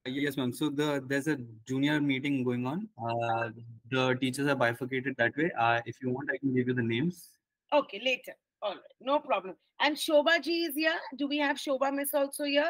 Yes, ma'am. So there's a junior meeting going on. The teachers are bifurcated that way. If you want, I can give you the names. Okay, later. All right, no problem. And Shobha ji is here. Do we have Shobha Miss also here?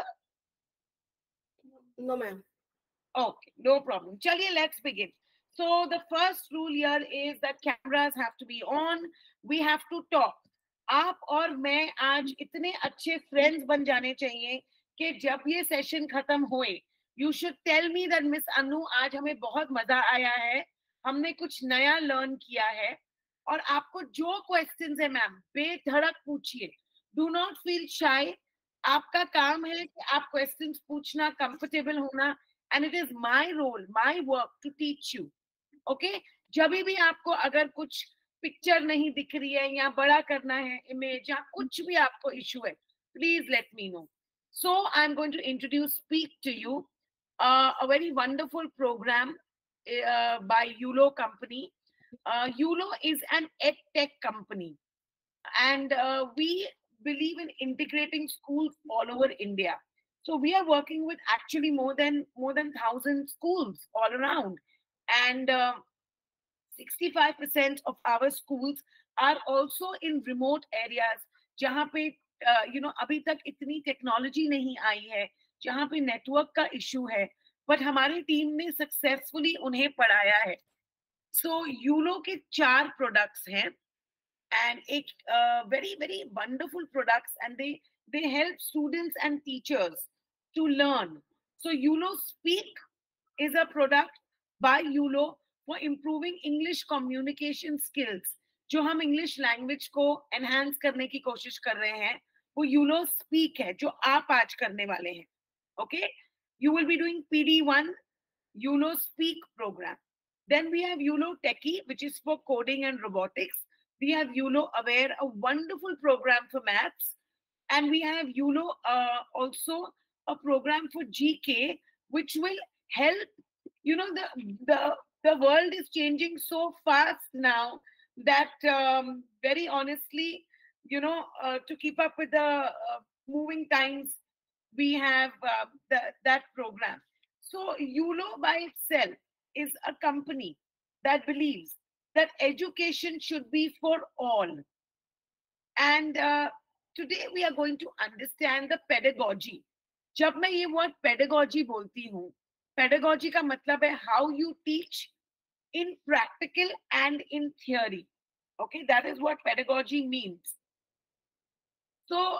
No, ma'am. Okay, no problem. Chaliye, let's begin. So the first rule here is that cameras have to be on. We have to talk. आप और मैं आज इतने अच्छे friends बन जाने चाहिए कि जब ये सेशन खत्म होए, you should tell me that miss Anu आज हमें बहुत मजा आया है, हमने कुछ नया लर्न किया है. और आपको जो क्वेश्चंस है मैम बेधड़क पूछिए. Do not feel shy. आपका काम है कि आप क्वेश्चंस पूछना, कंफर्टेबल होना. And it is my role, my work to teach you. Okay? जब भी आपको अगर कुछ पिक्चर नहीं दिख रही है या बड़ा करना है इमेज या कुछ भी आपको इशू है, please let me know. So I'm going to speak to you a very wonderful program by ULO company. ULO is an ed tech company, and we believe in integrating schools all over India. So we are working with actually more than 1,000 schools all around, and 65% of our schools are also in remote areas जहाँ पे अभी तक इतनी technology नहीं आई है, जहाँ पे network का इशू है, बट हमारी टीम ने सक्सेसफुली उन्हें पढ़ाया है. सो यूलो के 4 प्रोडक्ट्स हैं, and it very wonderful products, and they help students and teachers to learn. So ULO Speak is a product by ULO for improving English communication skills. जो हम English language को enhance करने की कोशिश कर रहे हैं वो यूलो स्पीक है, जो आप आज करने वाले हैं. Okay, you will be doing PD1 ULO Speak program. Then we have ULO Techie, which is for coding and robotics. We have ULO Aware, a wonderful program for maths. And we have ULO also a program for GK, which will help. The world is changing so fast now that very honestly, to keep up with the moving times, we have that program. So ULO by itself is a company that believes that education should be for all. And today we are going to understand the pedagogy. जब मैं ये word pedagogy बोलती हूँ, pedagogy का मतलब है how you teach in practical and in theory. Okay, that is what pedagogy means. So,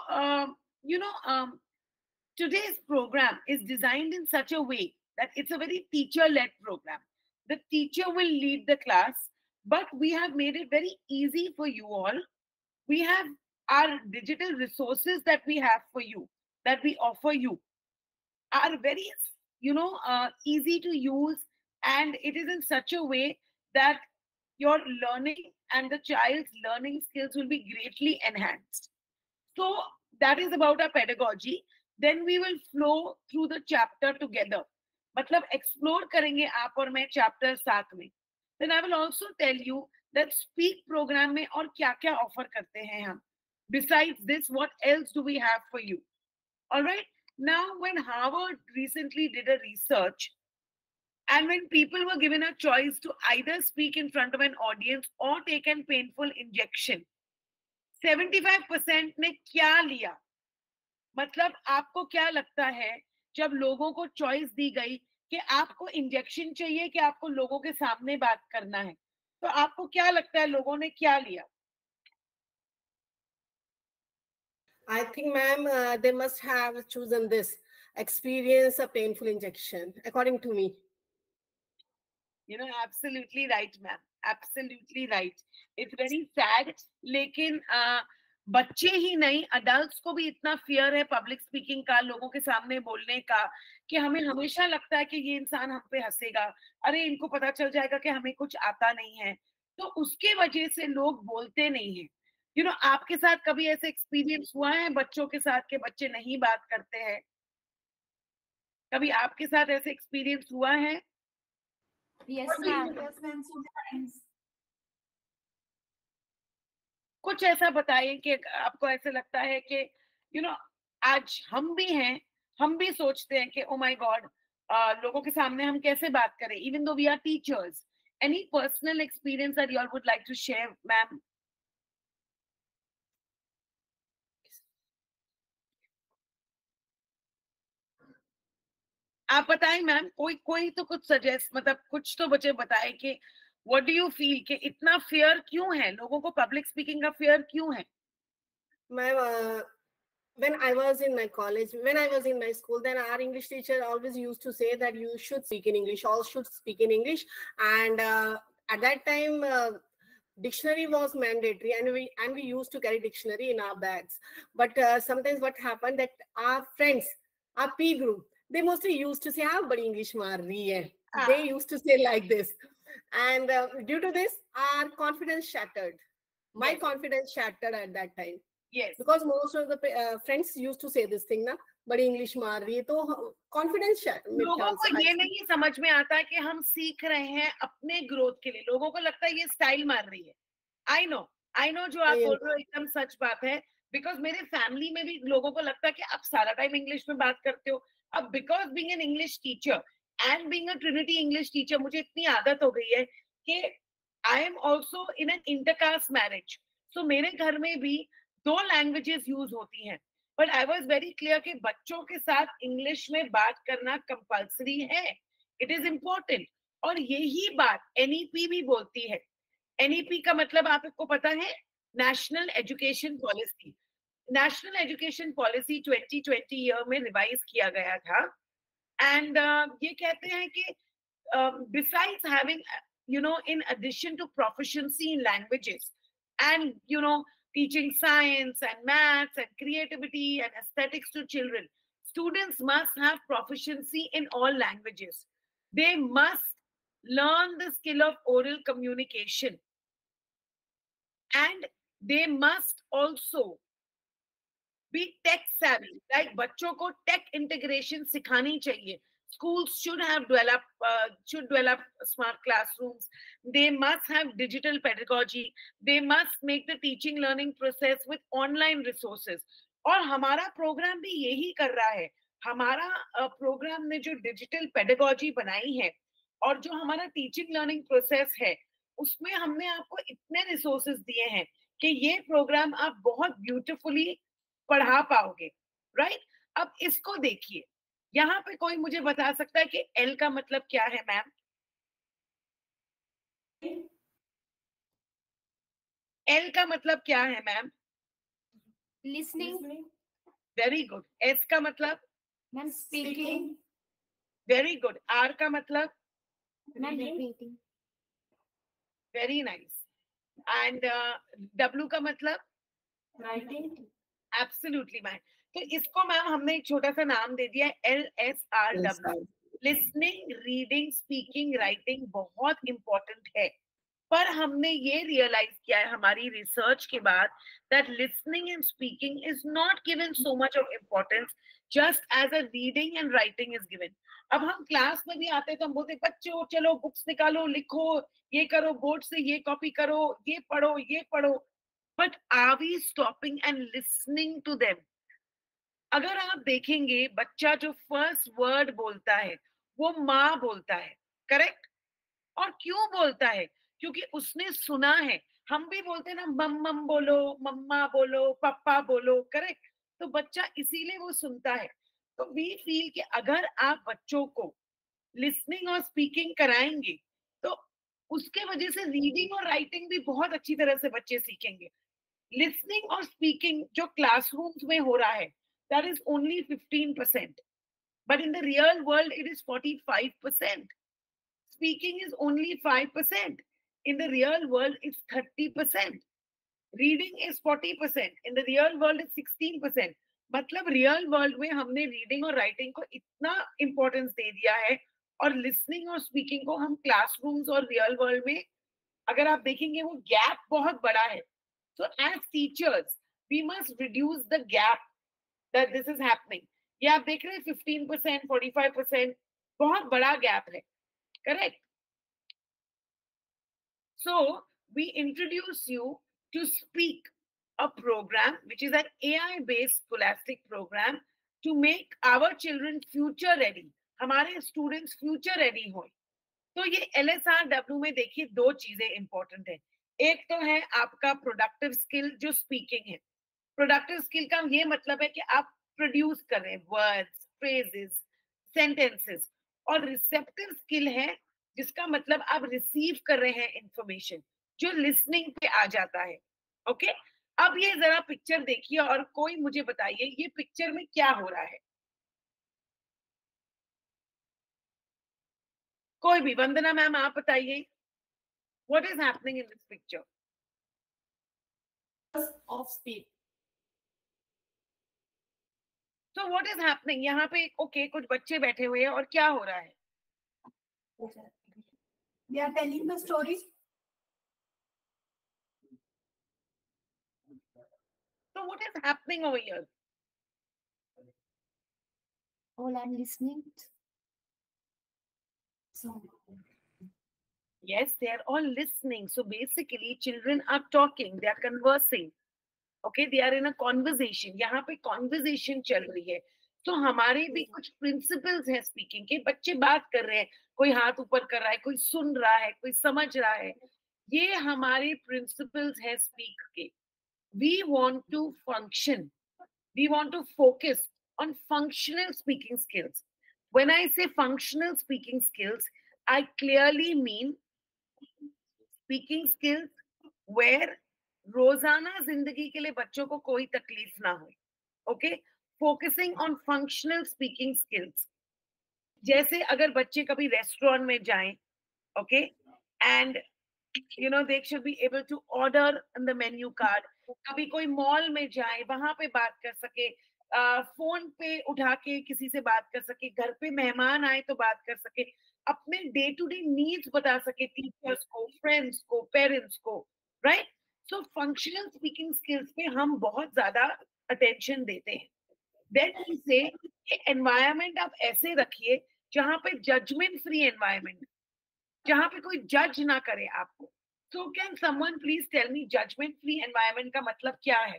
today's program is designed in such a way that it's a very teacher-led program. The teacher will lead the class, but we have made it very easy for you all. We have our digital resources that we have for you, that we offer you, are very, easy to use, and it is in such a way that your learning and the child's learning skills will be greatly enhanced. So that is about our pedagogy. Then we will flow through the chapter together. मतलब explore करेंगे आप और मैं chapter साथ में. Then I will also tell you that Speak program में और क्या-क्या offer करते हैं हम. Besides this, what else do we have for you? All right. Now, when Harvard recently did a research, and when people were given a choice to either speak in front of an audience or take a painful injection, 75% ने क्या लिया? मतलब आपको क्या लगता है जब लोगों को चॉइस दी गई कि आपको इंजेक्शन चाहिए कि आपको लोगों के सामने बात करना है, तो आपको क्या लगता है लोगों ने क्या लिया? I think, ma'am, they must have chosen this, experience a painful injection, according to me. Absolutely right, ma'am. Absolutely right. It's very sad. लेकिन बच्चे ही नहीं, अडल्ट्स को भी इतना फियर है पब्लिक स्पीकिंग का, लोगों के सामने बोलने का, कि हमें हमेशा लगता है कि ये इंसान हम पे हंसेगा, अरे इनको पता चल जाएगा कि हमें कुछ आता नहीं है, तो उसके वजह से लोग बोलते नहीं है. आपके साथ कभी ऐसे एक्सपीरियंस हुआ है बच्चों के साथ कि बच्चे नहीं बात करते हैं? कभी आपके साथ ऐसे एक्सपीरियंस हुआ है? Yes, ma'am. Yes, ma'am. Sometimes. कुछ ऐसा बताइए कि आपको ऐसे लगता है कि आज हम भी हैं, हम भी सोचते हैं कि ओ माय गॉड, लोगों के सामने हम कैसे बात करें, even though we are teachers. Any personal experience that you all would like to share, ma'am? आप बताएं मैम, कोई तो कुछ सजेस्ट, मतलब कुछ तो बच्चे बताए कि व्हाट डू यू फील कि इतना फियर क्यों है लोगों को, पब्लिक स्पीकिंग का फियर क्यों है? Ma'am, when I was in my college, when I was in my school, then our English teacher always used to say that you should speak in English, all should speak in English. And at that time, dictionary was mandatory, and we used to carry dictionary in our bags. But sometimes what happened that our friends, our P group, they mostly used to say, "Ah, badi English maar rahi hai." They used to say like this, and due to this, our confidence shattered. My Yes. confidence shattered at that time. Yes. Because most of the friends used to say this thing ना, बड़ी English मार रही है, तो confidence लोगों को ये नहीं समझ में आता कि हम सीख रहे हैं अपने ग्रोथ के लिए. लोगों को लगता है ये स्टाइल मार रही है. आई नो जो आप बोल रहे हो एकदम सच बात है. बिकॉज मेरे फैमिली में भी लोगों को लगता है कि आप सारा टाइम इंग्लिश में बात करते हो. अब because being an English teacher and being a Trinity English teacher, मुझे इतनी आदत हो गई है कि I am also in an intercaste marriage. So मेरे घर में भी 2 लैंग्वेजेस यूज होती हैं. But I was very clear कि बच्चों के साथ इंग्लिश में बात करना कंपल्सरी है. It is important. और यही बात एनईपी भी बोलती है. एनईपी का मतलब आपको पता है, national education policy. National education policy 2020 year में रिवाइज किया गया था. एंड ये कहते हैं कि besides having, in addition to proficiency in languages and, teaching science and maths and creativity and aesthetics to children, students must have proficiency in all languages. They must learn the skill of oral communication, and they must also be tech savvy. Like बच्चों को tech integration सिखानी चाहिए. Schools should develop smart classrooms. They must have digital pedagogy. They must make the teaching learning process with online resources. और हमारा programme भी यही कर रहा है. हमारा प्रोग्राम ने जो डिजिटल पेडागॉजी बनाई है और जो हमारा टीचिंग लर्निंग प्रोसेस है, उसमें हमने आपको इतने रिसोर्सेज दिए हैं कि ये प्रोग्राम आप बहुत ब्यूटीफुली पढ़ा पाओगे. राइट? अब इसको देखिए, यहाँ पे कोई मुझे बता सकता है कि एल का मतलब क्या है मैम? एल का मतलब क्या है ma'am? Listening. Very good. S का मतलब? Ma'am, speaking. Very good. Are का मतलब? Ma'am, repeating. Very nice. And W का मतलब? Writing. Absolutely ma'am. तो इसको मैम हमने एक छोटा सा नाम दे दिया है LSRW. Listening, reading, speaking, writing बहुत इंपॉर्टेंट है. पर हमने ये रियलाइज किया है हमारी रिसर्च के बाद that listening and speaking is not given so much of importance just as a reading and writing is given. अब हम क्लास में भी आते हैं तो हम बोलते बच्चों चलो बुक्स निकालो, लिखो, ये करो, बोर्ड से ये कॉपी करो, ये पढ़ो. But are we stopping and listening to them? अगर आप देखेंगे बच्चा जो फर्स्ट वर्ड बोलता है वो माँ बोलता है. करेक्ट? और क्यों बोलता है? क्योंकि उसने सुना है. हम भी बोलते हैं ना, मम्मम बोलो, मम्मा बोलो, पापा बोलो. करेक्ट? तो बच्चा इसीलिए वो सुनता है. तो वी फील कि अगर आप बच्चों को लिसनिंग और स्पीकिंग कराएंगे तो उसके वजह से रीडिंग और राइटिंग भी बहुत अच्छी तरह से बच्चे सीखेंगे. लिसनिंग और स्पीकिंग जो क्लासरूम्स में हो रहा है, that is only 15%. But in the real world, it is 45%. Speaking is only 5%. In the real world, it's 30%. Reading is 40%. In the real world, it's 16%. मतलब रियल वर्ल्ड में हमने रीडिंग और राइटिंग को इतना इंपॉर्टेंस दे दिया है और लिसनिंग और स्पीकिंग को हम क्लासरूम्स और रियल वर्ल्ड में अगर आप देखेंगे वो गैप बहुत बड़ा है. So as teachers, we must reduce the gap that this is happening. ये आप देख रहे हैं 15%, 45%, बहुत बड़ा गैप है. Correct? So we introduce you to Speak, a program which is an AI-based scholastic program to make our children future ready. हमारे students future ready हो। तो ये LSRW में देखिए 2 चीजें इंपॉर्टेंट है। एक तो है आपका प्रोडक्टिव स्किल जो स्पीकिंग है। प्रोडक्टिव स्किल का ये मतलब है कि आप प्रोड्यूस कर रहे हैं वर्ड्स, फ्रेजेस, सेंटेंसेस। और रिसेप्टिव स्किल है जिसका मतलब आप रिसीव कर रहे हैं इंफॉर्मेशन, जो लिसनिंग पे आ जाता है। ओके, अब ये जरा पिक्चर देखिए और कोई मुझे बताइए ये पिक्चर में क्या हो रहा है। कोई भी, वंदना मैम आप बताइए, what is happening in this picture? Of speed. तो व्हाट इज हैपनिंग यहाँ पे? ओके, कुछ बच्चे बैठे हुए हैं और क्या हो रहा है? They are telling the story. So what is happening over here? All I'm listening. So Yes, they are all listening. So basically, children are talking, they are conversing. Okay, they are in a conversation. यहाँ पे conversation चल रही है. तो हमारे भी कुछ principles हैं speaking के. बच्चे बात कर रहे हैं, कोई हाथ ऊपर कर रहा है, कोई सुन रहा है, कोई समझ रहा है. ये हमारे principles हैं speak के. We want to function. We want to focus on functional speaking skills. When I say functional speaking skills, I clearly mean speaking skills where रोजाना जिंदगी के लिए बच्चों को कोई तकलीफ ना हो. Okay, focusing on functional speaking skills. जैसे अगर बच्चे कभी रेस्टोरेंट में जाएं, okay, and you know they should be able to order in the menu card. कभी कोई मॉल में जाए, वहां पे बात कर सके, फोन पे उठा के किसी से बात कर सके, घर पे मेहमान आए तो बात कर सके, अपने डे टू डे नीड्स बता सके टीचर्स को, फ्रेंड्स को, पेरेंट्स को. Right? So functional speaking skills पे हम बहुत ज्यादा अटेंशन देते हैं. देन वी से एनवायरमेंट आप ऐसे रखिए जहां पे जजमेंट फ्री एनवायरमेंट, जहां पे कोई जज ना करे आपको. So can someone please tell me judgment free environment का मतलब क्या है?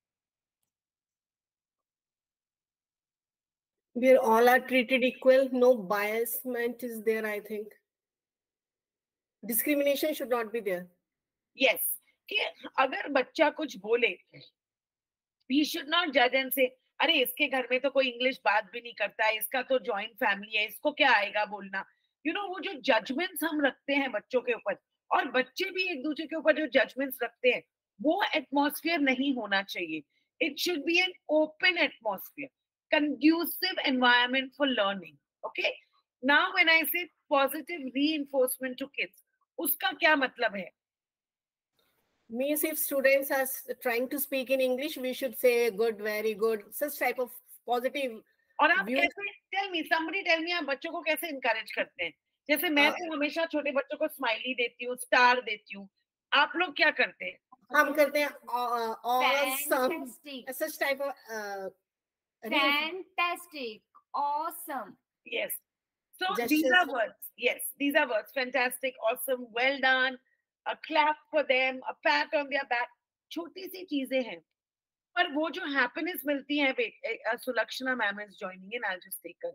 Where all are treated equal, no biasment is there, I think. Discrimination should not be there. Yes, कि अगर बच्चा कुछ बोले, we should not judge and say, अरे इसके घर में तो कोई इंग्लिश बात भी नहीं करता है, इसका तो जॉइंट फैमिली है, इसको क्या आएगा बोलना. यू नो वो जो जजमेंट्स हम रखते हैं बच्चों के ऊपर, और बच्चे भी एक दूसरे के ऊपर जो जजमेंट्स रखते हैं, वो एटमॉस्फेयर नहीं होना चाहिए. It should be an open atmosphere, conducive environment for learning. Okay, now when I say positive reinforcement to kids, उसका क्या मतलब है? Means if students are trying to speak in English, we should say good, very good, such type of positive. और आप कैसे, tell me, somebody tell me, आप बच्चों को कैसे encourage करते हैं? जैसे मैं तो हमेशा छोटे बच्चों को स्माइली देती हूँ, स्टार देती हूँ. आप लोग क्या करते हैं? हम करते हैं awesome, such type of fantastic, awesome. Yes. So Gestures. These are words. Yes, these are words. Fantastic, awesome, well done. A clap for them, a pat on their back. छोटी सी चीजें हैं, पर वो जो happiness मिलती है. Sulakshana ma'am is joining in. I'll just take her.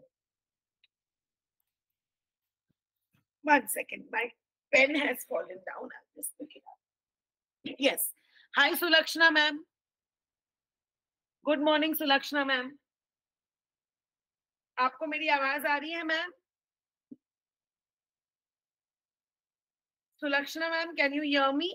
1 second. My pen has fallen down. I'll just pick it up. Yes. Hi, Sulakshana ma'am. Good morning, Sulakshana ma'am. आपको मेरी आवाज आ रही है ma'am? Sulakshana ma'am, can you hear me?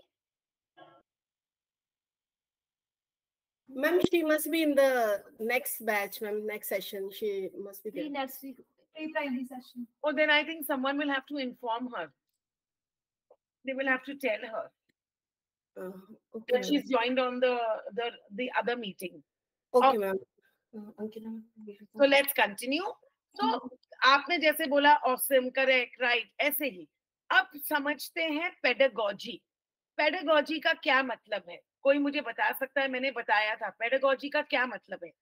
Ma'am, she must be in the next batch, ma'am, next session. She must be there. Pre-nursery, pre-primary session. Oh, then I think someone will have to inform her. They will have to tell her Okay, that she's joined on the other meeting. okay, ma'am. So let's continue. So आपने जैसे बोला awesome, correct, right, ऐसे ही. अब समझते हैं pedagogy. Pedagogy का क्या मतलब है? कोई मुझे बता सकता है? मैंने बताया था pedagogy का क्या मतलब है.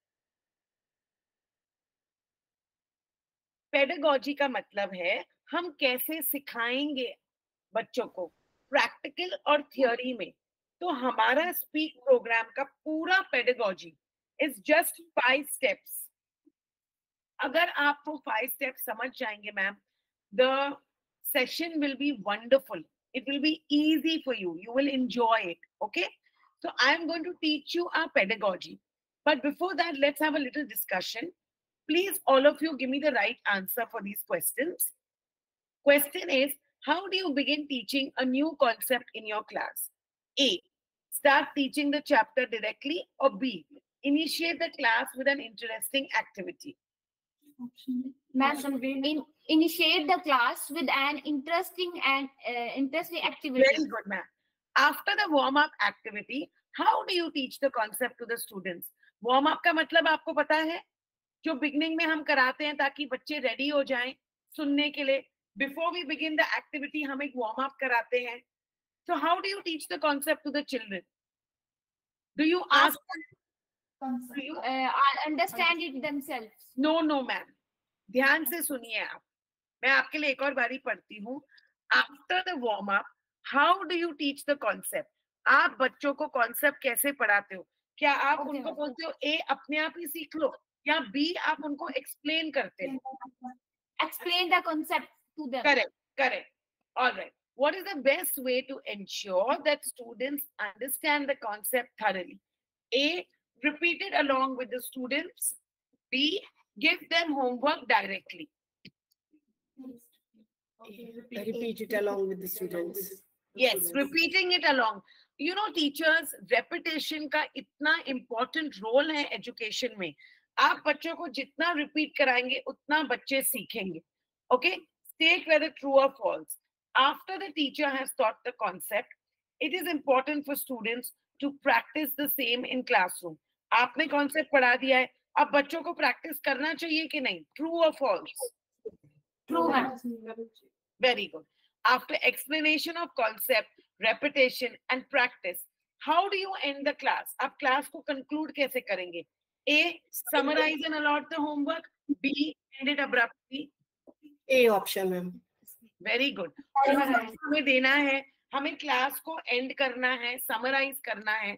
Pedagogy का मतलब है हम कैसे सिखाएंगे बच्चों को, प्रैक्टिकल और थियोरी में. तो हमारा स्पीक प्रोग्राम का पूरा pedagogy is just 5 steps. अगर आप वो 5 steps समझ जाएंगे ma'am, the session will be wonderful. It will be easy for you. You will enjoy it. Okay. So I am going to teach you our pedagogy. But before that, let's have a little discussion. Please, all of you, give me the right answer for these questions. Question is, how do you begin teaching a new concept in your class? A, start teaching the chapter directly, or B, initiate the class with an interesting activity? Ma'am, initiate the class with an interesting activity. Very good, ma'am. After the warm-up activity, how do you teach the concept to the students? Warm-up का मतलब आपको पता है, जो beginning में हम कराते हैं ताकि बच्चे ready हो जाएं सुनने के लिए. Before we begin the activity, हम एक warm-up कराते हैं. So how do you teach the concept to the children? Do you ask them? Do you Understand it themselves. No, ma'am. ध्यान से सुनिए आप. मैं आपके लिए एक और बारी पढ़ती हूँ. After the warm-up, how do you teach the concept? आप बच्चों को concept कैसे पढ़ाते हो? क्या आप उनको बोलते हो A अपने आप ही सीख लो, या B आप उनको explain करते हो? Explain the concept to them. Correct. All right. What is the best way to ensure that students understand the concept thoroughly? A, repeat it along with the students. B, give them homework directly. Repeat it along with the students. Yes, repeating it along. You know, teachers, repetition का इतना important role है education में. आप बच्चों को जितना repeat कराएंगे, उतना बच्चे सीखेंगे. Okay? State whether true or false. After the teacher has taught the concept, it is important for students to practice the same in classroom. आपने concept पढ़ा दिया है, अब बच्चों को practice करना चाहिए कि नहीं? True or false? True. Very good. After explanation of concept, repetition and practice, how do you end the class? आप class को conclude कैसे करेंगे? A, summarize and allot the homework. B, end it abruptly. A option, ma'am. Very good. हमें देना है, हमें class को end करना है, summarize करना है.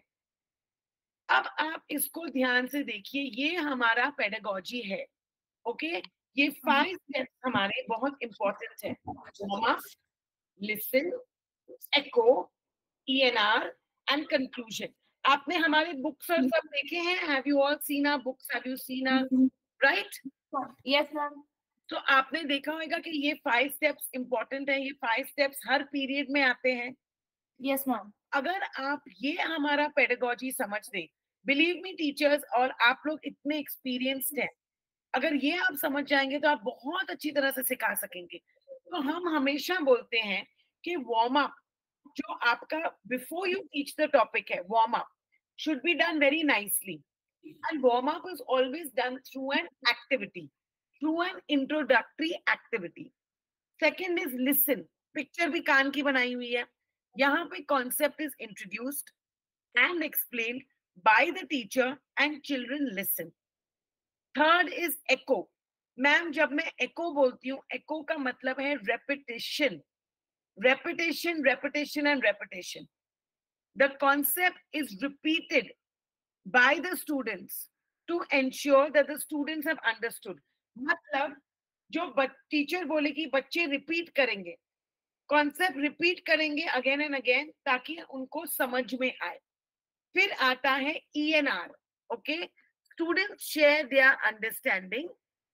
अब आप इसको ध्यान से देखिए, ये हमारा pedagogy है. Okay? ये 5 steps हमारे बहुत important है. Warm-up, listen, echo, ENR and conclusion. आपने हमारे books और सब देखे हैं? Have you all seen our books? Have you seen our, right? Yes, ma'am. तो आपने देखा होगा कि ये 5 steps important है. ये 5 steps हर period में आते हैं. Yes, ma'am. अगर आप ये हमारा pedagogy समझ लें, believe me teachers, और आप लोग इतने experienced हैं, अगर ये आप समझ जाएंगे तो आप बहुत अच्छी तरह से सिखा सकेंगे. तो हम हमेशा बोलते हैं कि वार्म अप जो आपका before you teach the topic है, warm up should be done very nicely, and warm up is always done through an activity, through an introductory activity. Second is listen. Picture भी कान की बनाई हुई है. यहाँ पे concept is introduced and explained by the teacher and children listen. Third is echo. Ma'am जब मैं echo बोलती हूँ, echo का मतलब है repetition. Repetition and repetition. The concept is repeated by the students to ensure that the students have understood. मतलब जो teacher बोलेगी बच्चे repeat करेंगे, concept repeat करेंगे again and again ताकि उनको समझ में आए. फिर आता है ENR. Okay? Students share their understanding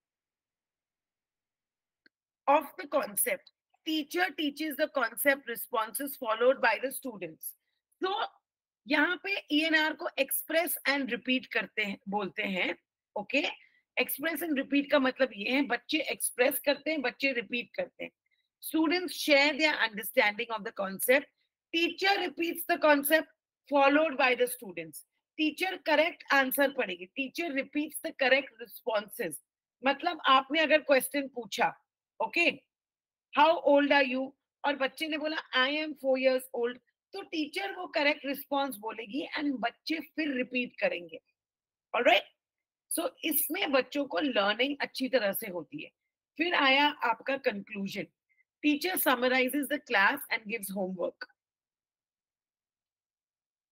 of the concept. Teacher teaches the concept, responses followed by the students. So, यहाँ पे ENR को express and repeat करते हैं, बोलते हैं. Okay? Express and repeat का मतलब ये है, बच्चे express करते हैं, बच्चे repeat करते हैं. Students share their understanding of the concept. Teacher repeats the concept followed by the students. Teacher correct answer पढ़ेगी, teacher repeats the correct responses. मतलब आपने अगर क्वेश्चन पूछा, okay, how old are you, और बच्चे ने बोला आई एम 4 years old, तो टीचर वो करेक्ट रिस्पॉन्स बोलेगी एंड बच्चे फिर रिपीट करेंगे. ऑलराइट? सो इसमें बच्चों को लर्निंग अच्छी तरह से होती है. फिर आया आपका conclusion. Teacher summarises the class and gives homework.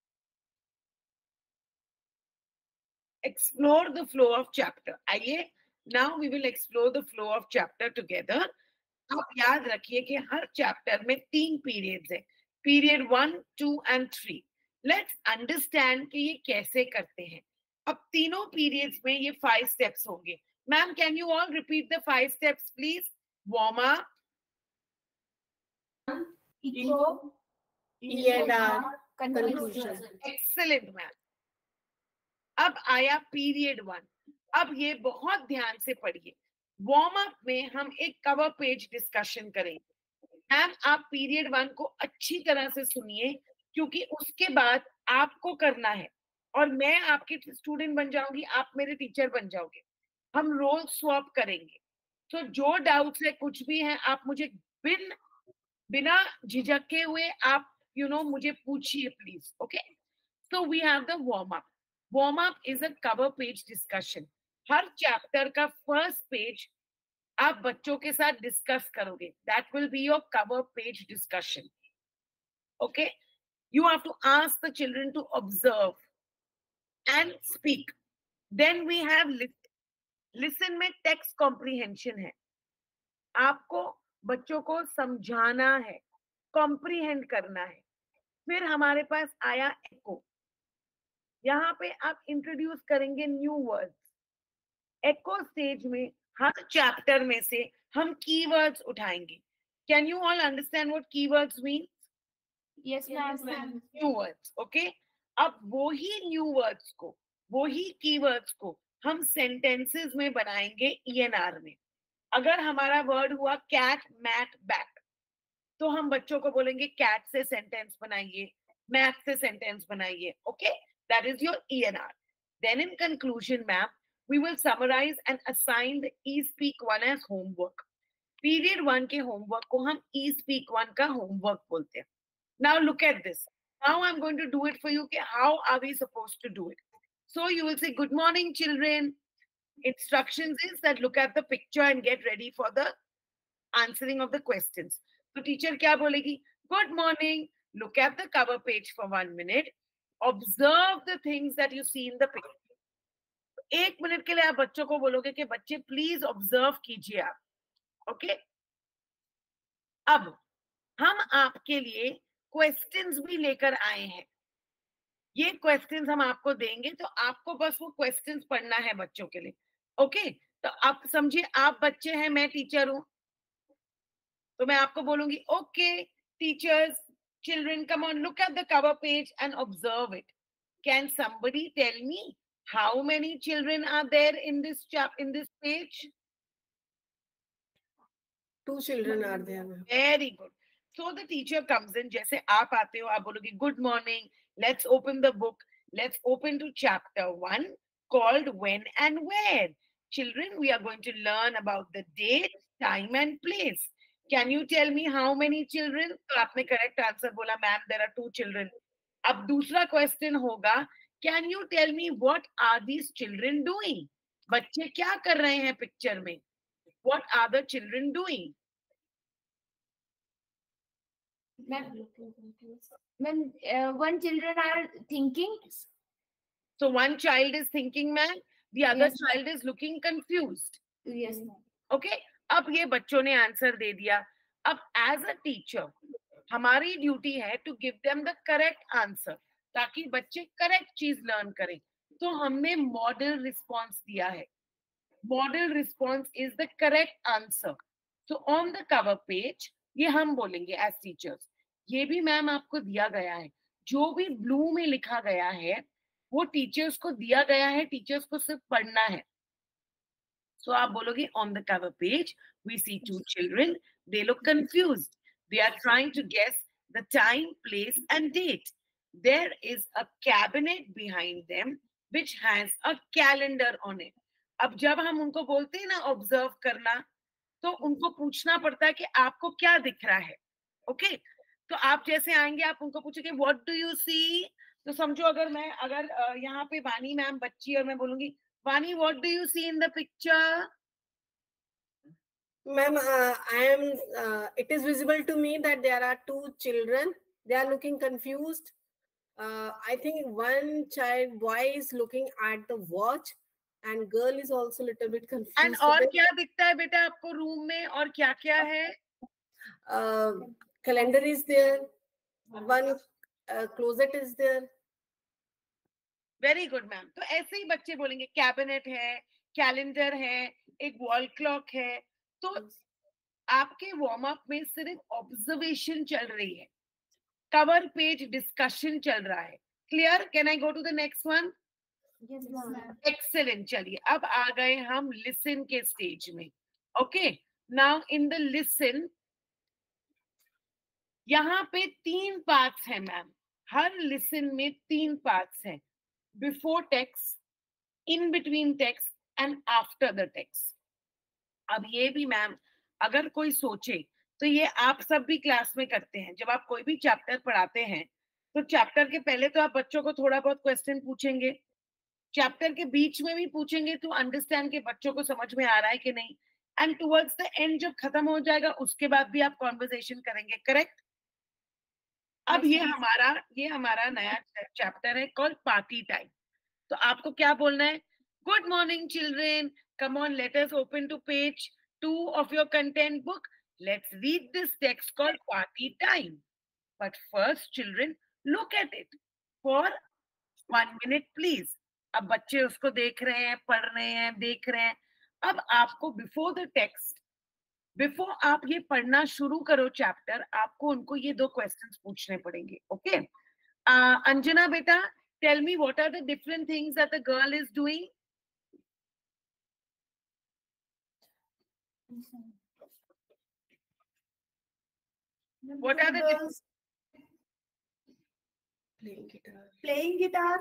Explore the flow of chapter. आइए Now we will explore the flow of chapter together. आप याद रखिए कि हर चैप्टर में 3 पीरियड्स है, पीरियड 1, 2 and 3. लेट्स अंडरस्टैंड कि ये कैसे करते हैं. अब तीनों पीरियड्स में ये 5 स्टेप्स होंगे. Ma'am, can you all repeat the 5 steps please? Warm up, Echo, ENR, conclusion. Excellent ma'am. अब आया पीरियड 1. अब ये बहुत ध्यान से पढ़िए. वार्म अप में हम एक कवर पेज डिस्कशन करेंगे. मैम, आप पीरियड 1 को अच्छी तरह से सुनिए, क्योंकि उसके बाद आपको करना है और मैं आपकी स्टूडेंट बन जाऊंगी, आप मेरे टीचर बन जाओगे. हम रोल स्वैप करेंगे. तो जो डाउट्स है, कुछ भी है, आप मुझे बिना झिझके हुए आप मुझे पूछिए please. Okay, so we have the warm up. Warm up is a cover page discussion. हर चैप्टर का फर्स्ट पेज आप बच्चों के साथ डिस्कस करोगे. That will be your cover page discussion. Okay, you have to ask the children to observe and speak. Then we have listen में text comprehension है. आपको बच्चों को समझाना है, comprehend करना है. फिर हमारे पास आया echo. यहाँ पे आप इंट्रोड्यूस करेंगे न्यू वर्ड्स. echo स्टेज में हर चैप्टर में से हम कीवर्ड्स उठाएंगे. Can you all understand what keywords mean? Yes, ma'am. New words. Okay, अब वही न्यू वर्ड्स को, वही कीवर्ड्स को हम सेंटेंसेस में बनाएंगे ENR में. अगर हमारा वर्ड हुआ कैट, मैट, बैट, तो हम बच्चों को बोलेंगे कैट से सेंटेंस बनाइए, मैट से सेंटेंस बनाइए. Okay, that is your ENR. Then in conclusion ma'am, we will summarize and assign the eSpeak 1 as homework. Period 1 के होमवर्क को हम eSpeak 1 का होमवर्क बोलते हैं. Now look at this. Now I'm going to do it for you. Okay, how are we supposed to do it? So you will say, good morning, children. Instructions is that look at the picture and get ready for the answering of the questions. So teacher क्या बोलेगी? Good morning. Look at the cover page for 1 minute. Observe the things that you see in the picture. 1 minute के लिए आप बच्चों को बोलोगे कि बच्चे प्लीज ऑब्जर्व कीजिए आप. ओके, अब हम आपके लिए क्वेश्चंस भी लेकर आए हैं. ये क्वेश्चंस हम आपको देंगे, तो आपको बस वो क्वेश्चंस पढ़ना है बच्चों के लिए. ओके, तो आप समझिए, आप बच्चे हैं, मैं टीचर हूं, तो मैं आपको बोलूंगी, okay teachers, children, come on, look at the cover page and observe it. Can somebody tell me how many children are there in this page? 2 children are there. Very good. So the teacher comes in, जैसे आप आते हो, आप बोलोगे good morning, let's open the book, let's open to chapter 1 called when and where. Children, we are going to learn about the date, time and place. Can you tell me how many children? तो आपने correct answer बोला, ma'am, there are 2 children. अब दूसरा question होगा, can you tell me what are these children doing? बच्चे क्या कर रहे हैं picture में? What are the children doing? When one children are thinking. So one child is thinking, man. The other Yes, child is looking confused. Yes, ma'am. Okay. अब ये बच्चों ने आंसर दे दिया. अब as a teacher, हमारी duty है to give them the correct answer, ताकि बच्चे करेक्ट चीज लर्न करें. तो हमने मॉडल रिस्पॉन्स दिया है. Model response is the correct answer. So on the cover page ये हम बोलेंगे एज टीचर्स. ये भी मैम आपको दिया गया है. जो भी ब्लू में लिखा गया है वो टीचर्स को दिया गया है, टीचर्स को सिर्फ पढ़ना है. सो आप बोलोगे on the cover page we see 2 children, they look confused, they are trying to guess the time, place and date. There is a cabinet behind them which has a calendar on it. अब जब हम उनको बोलते हैं ना observe करना, तो उनको पूछना पड़ता है कि आपको क्या दिख रहा है. ओके, तो आप जैसे आएंगे, आप उनको पूछेंगे व्हाट डू यू सी. तो समझो अगर यहाँ पे वानी मैम बच्ची और मैं बोलूंगी Vani what do you see in the picture. Ma'am, it is visible to me that there are 2 children. They are looking confused. I think one boy is looking at the watch and girl is also little bit confused. And और क्या दिखता है बेटा आपको room में, और क्या क्या है? Calendar is there, one closet is there. Very good ma'am. तो ऐसे ही बच्चे बोलेंगे कैबिनेट है, कैलेंडर है, एक वॉल क्लॉक है. तो आपके वार्म अप में सिर्फ ऑब्जर्वेशन चल रही है, कवर पेज डिस्कशन चल रहा है. Clear? Can I go to the next one? Excellent. चलिए अब आ गए हम लिसन के स्टेज में. Okay, now in the listen यहाँ पे 3 पार्ट्स हैं मैम. हर लिसन में 3 पार्ट्स हैं. Before text, in between text and after the text. अब ये भी मैम अगर कोई सोचे तो ये आप सब भी क्लास में करते हैं. जब आप कोई भी चैप्टर पढ़ाते हैं तो चैप्टर के पहले तो आप बच्चों को थोड़ा बहुत क्वेश्चन पूछेंगे, चैप्टर के बीच में भी पूछेंगे टू अंडरस्टैंड कि बच्चों को समझ में आ रहा है कि नहीं, एंड टुवर्ड्स द एंड जब खत्म हो जाएगा उसके बाद भी आप कॉन्वर्सेशन करेंगे. करेक्ट? अब ये हमारा नया चैप्टर है कॉल्ड पार्टी टाइम. तो आपको क्या बोलना है? Good morning children, come on let us open to page 2 of your content book. Let's read this text called Party Time. But first, children, look at it for 1 minute, please. अब बच्चे उसको देख रहे हैं, पढ़ रहे हैं, देख रहे हैं. अब आपको बिफोर द टेक्स्ट, बिफोर आप ये पढ़ना शुरू करो चैप्टर, आपको उनको ये 2 क्वेश्चंस पूछने पड़ेंगे. ओके, अंजना बेटा, tell me what are the different things that the girl is doing. What are the girls playing guitar.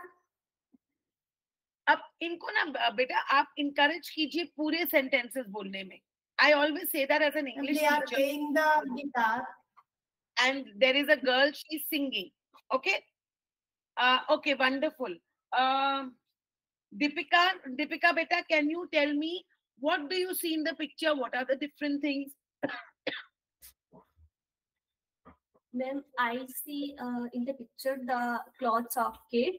अब इनको ना बेटा आप इनकरेज कीजिए पूरे सेंटेंसेस बोलने में. I always say that as an English They are teacher. playing the guitar. And there is a girl, she's singing. Okay. Okay, wonderful. Deepika beta, can you tell me what do you see in the picture? What are the different things? Ma'am, I see in the picture the clothes of kid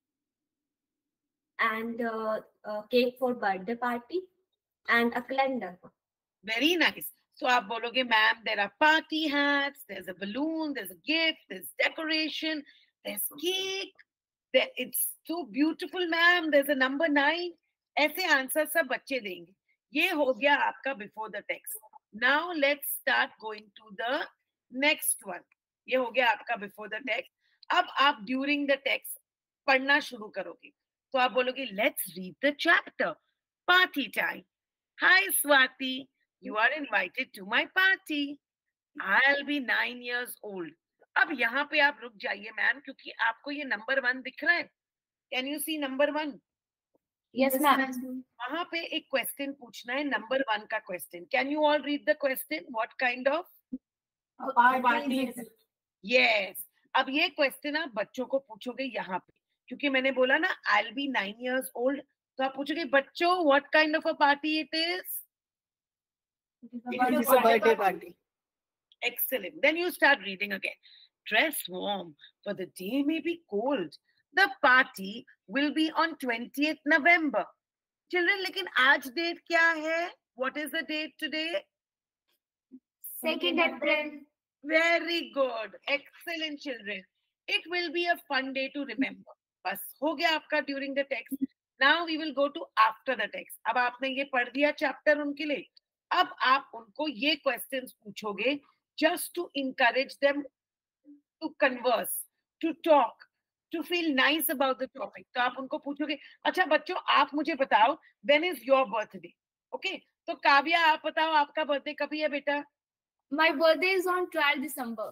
and cake for birthday party and a calendar. Very nice. So आप बोलोगे ma'am, there are party hats, there's a balloon, there's a gift, there's decoration, there's cake. It's so beautiful ma'am, there's a number 9. ऐसे answer सब बच्चे देंगे. ये हो गया आपका before the text. Now let's start going to the next one. ये हो गया आपका before the text. अब आप during the text पढ़ना शुरू करोगे. तो आप बोलोगे let's read the chapter. Party time. Hi Swati, you are invited to my party. I'll be 9 years old. अब यहाँ पे आप रुक जाइए मैम, क्योंकि आपको ये नंबर 1 दिख रहा है. Can you see number 1? Yes, ma'am. वहां पे एक क्वेश्चन पूछना है, नंबर 1 का question. Can you all read the question? What kind of Party is it? Yes. अब ये क्वेश्चन आप बच्चों को पूछोगे यहाँ पे, क्योंकि मैंने बोला ना I'll be 9 years old. तो आप पूछोगे बच्चों what kind of a party it is? It is a birthday party. Excellent. Then you start reading again. Dress warm, for the day may be cold. The party will be on 20th November. Children, लेकिन आज date क्या है? What is the date today? 2nd April. Very good. Excellent, children. It will be a fun day to remember. बस हो गया आपका during the text. Now we will go to after the text. अब आपने ये पढ़ दिया चैप्टर उनके लिए. अब आप उनको ये क्वेश्चंस पूछोगे just to encourage them to converse, to talk, to feel nice about the topic. तो आप उनको पूछोगे, अच्छा बच्चों आप मुझे बताओ when is your birthday? Okay, तो काव्या आप बताओ आपका बर्थडे कभी है बेटा? My birthday is on 12 December.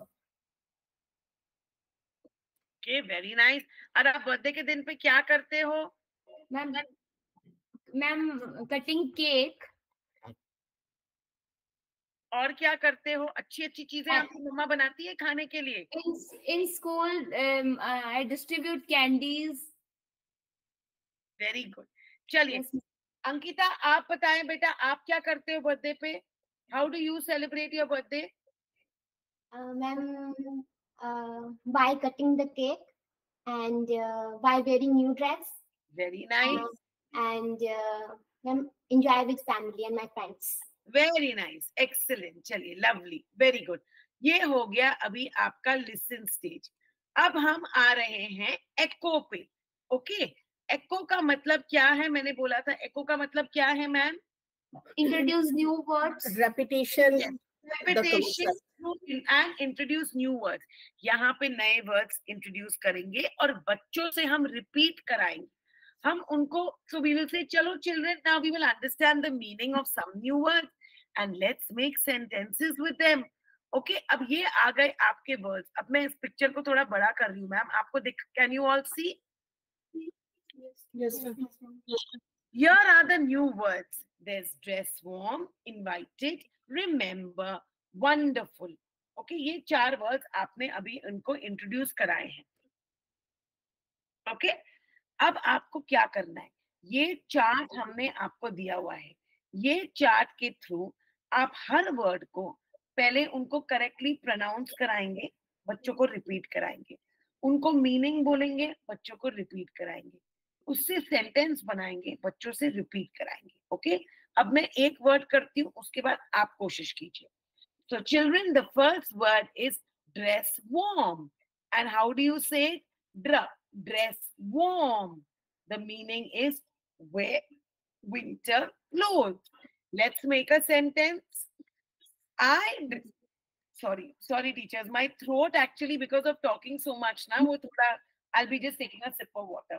Okay, very nice. और आप बर्थडे के दिन पे क्या करते हो? Ma'am, cutting cake. और क्या करते हो? अच्छी अच्छी चीजें आपकी मम्मा बनाती है खाने के लिए. In school, I distribute candies. Very good. चलिए अंकिता आप बताएं बेटा आप क्या करते हो बर्थडे पे? How do you celebrate your birthday? Ma'am, by cutting the cake and by wearing new dress. Very nice. and ma'am, enjoy with family and my friends. Very nice, excellent, चलिए लवली, वेरी गुड। ये हो गया अभी आपका listen stage. अब हम आ रहे हैं एको पे। ओके, एको का मतलब क्या है? मैंने बोला था एको का मतलब क्या है ma'am? Introduce new words. Repetition. Repetition and introduce new words. यहाँ पे नए वर्ड्स इंट्रोड्यूस करेंगे और बच्चों से हम रिपीट कराएंगे। हम उनको, so we will say, चलो children, now we will understand the meaning of some new words and let's make sentences with them. Okay, अब ये आ गए आपके वर्ड्स। अब मैं इस पिक्चर को थोड़ा बड़ा कर रही हूँ मैम, आपको दिख, can you all see? Yes, sir. Here are the new words. There's dress warm, invited, remember, wonderful. Okay, ये 4 वर्ड्स आपने अभी उनको इंट्रोड्यूस कराए हैं। ओके, अब आपको क्या करना है? ये चार्ट हमने आपको दिया हुआ है। ये चार्ट के थ्रू आप हर वर्ड को पहले उनको करेक्टली प्रोनाउंस कराएंगे, बच्चों को रिपीट कराएंगे, उनको मीनिंग बोलेंगे, बच्चों को रिपीट कराएंगे, उससे सेंटेंस बनाएंगे, बच्चों से रिपीट कराएंगे। ओके, अब मैं एक वर्ड करती हूँ, उसके बाद आप कोशिश कीजिए। So children, the first word is dress warm. And how do you say dress warm? The meaning is wear winter clothes. Let's make a sentence. Sorry teachers, my throat actually, because of talking so much now, I'll be just taking a sip of water.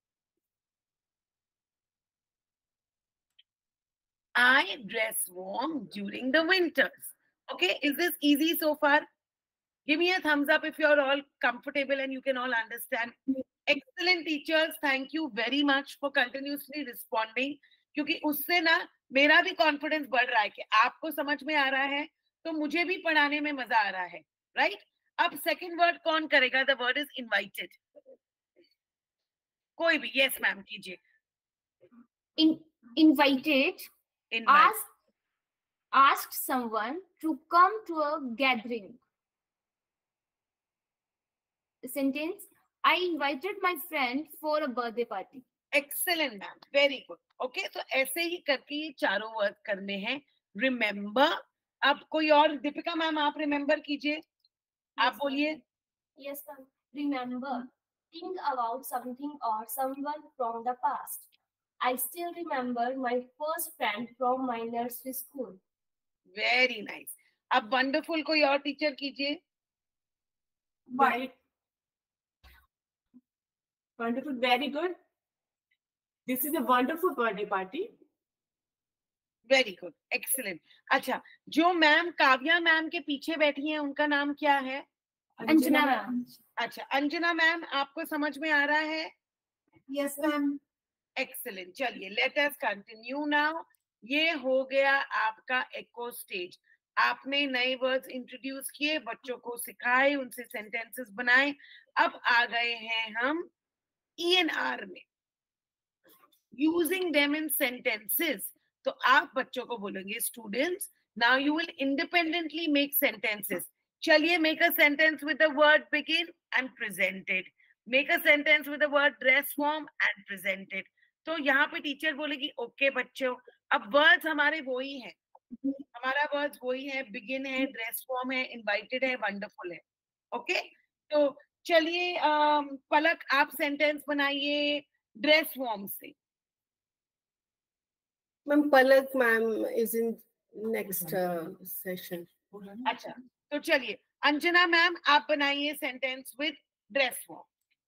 I dress warm during the winters. Okay, is this easy so far? Give me a thumbs up if you're all comfortable and you can all understand. Excellent teachers, thank you very much for continuously responding. क्योंकि उससे ना मेरा भी confidence बढ़ रहा है कि आपको समझ में आ रहा है, तो मुझे भी पढ़ाने में मजा आ रहा है, राइट? अब सेकंड वर्ड कौन करेगा? The word is invited. कोई भी, यस मैम कीजिए। Invited. Invite. Asked someone to come to a gathering. The sentence, I invited my friend for a birthday party. Excellent ma'am, very good. Okay, तो ऐसे ही करके ये चारों वर्ड करने हैं। रिमेम्बर, अब कोई और, दीपिका मैम आप रिमेम्बर कीजिए, आप बोलिए। Yes, ma'am. Remember, think about something or someone from the past. I still remember my first friend from my nursery school. Very nice. अब वंडरफुल कोई और टीचर कीजिए। Wonderful, very good. This is a wonderful birthday party. Very good, excellent. अच्छा, जो ma'am Kavya ma'am के पीछे बैठी हैं उनका नाम क्या है? अंजना मैम। अच्छा, अंजना मैम आपको समझ में आ रहा है? Yes, ma'am. एक्सीलेंट, चलिए लेट अस कंटिन्यू नाउ। ये हो गया आपका एको स्टेज। आपने नए वर्ड्स इंट्रोड्यूस किए, बच्चों को सिखाए, उनसे सेंटेंसेस बनाए। अब आ गए हैं हम ENR में, यूजिंग देम इन सेंटेंसेस। तो आप बच्चों को बोलेंगे, students now you will independently make sentences. चलिए, make a sentence with the word begin and presented, make a sentence with the word dress warm and presented. तो यहाँ पे टीचर बोलेगी ओके बच्चों, अब वर्ड्स हमारे वही हैं, हमारा वर्ड्स वही है, बिगिन है, ड्रेस वार्म है, इनवाइटेड है, वंडरफुल है। ओके, तो चलिए पलक आप सेंटेंस बनाइए ड्रेस वार्म से। Ma'am, Palak ma'am is in next session. अच्छा, तो चलिए अंजना मैम आप बनाइए sentence with dress warm.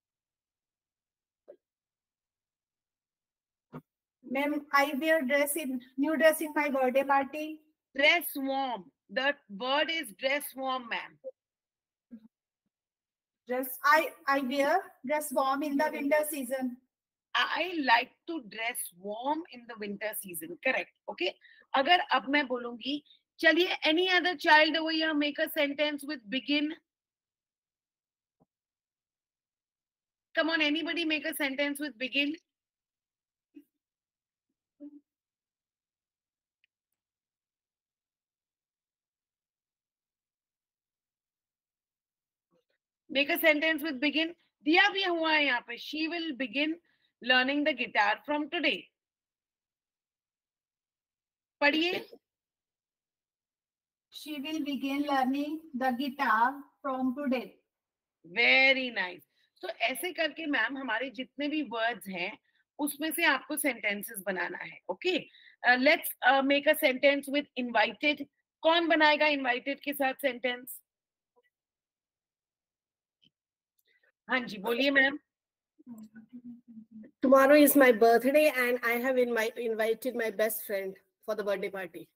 Ma'am, I wear new dress in my birthday party. Dress warm, the word is dress warm ma'am। I wear dress warm in the winter season. I like to dress warm in the winter season, correct? Okay, अगर अब मैं बोलूंगी, चलिए any other child over here make a sentence with begin. Come on, anybody make a sentence with begin. Make a sentence with begin. दिया भी हुआ है यहाँ पे, she will begin learning the guitar from today. पढ़िए. She will begin learning the guitar from today. Very nice. तो ऐसे करके मैम हमारे जितने भी वर्ड्स हैं उसमें से आपको सेंटेंसेस बनाना है. Okay, let's make a sentence with invited. कौन बनाएगा इनवाइटेड के साथ सेंटेंस? हाँ जी, बोलिए ma'am. Tomorrow is my birthday and I have invited my best friend for the birthday party.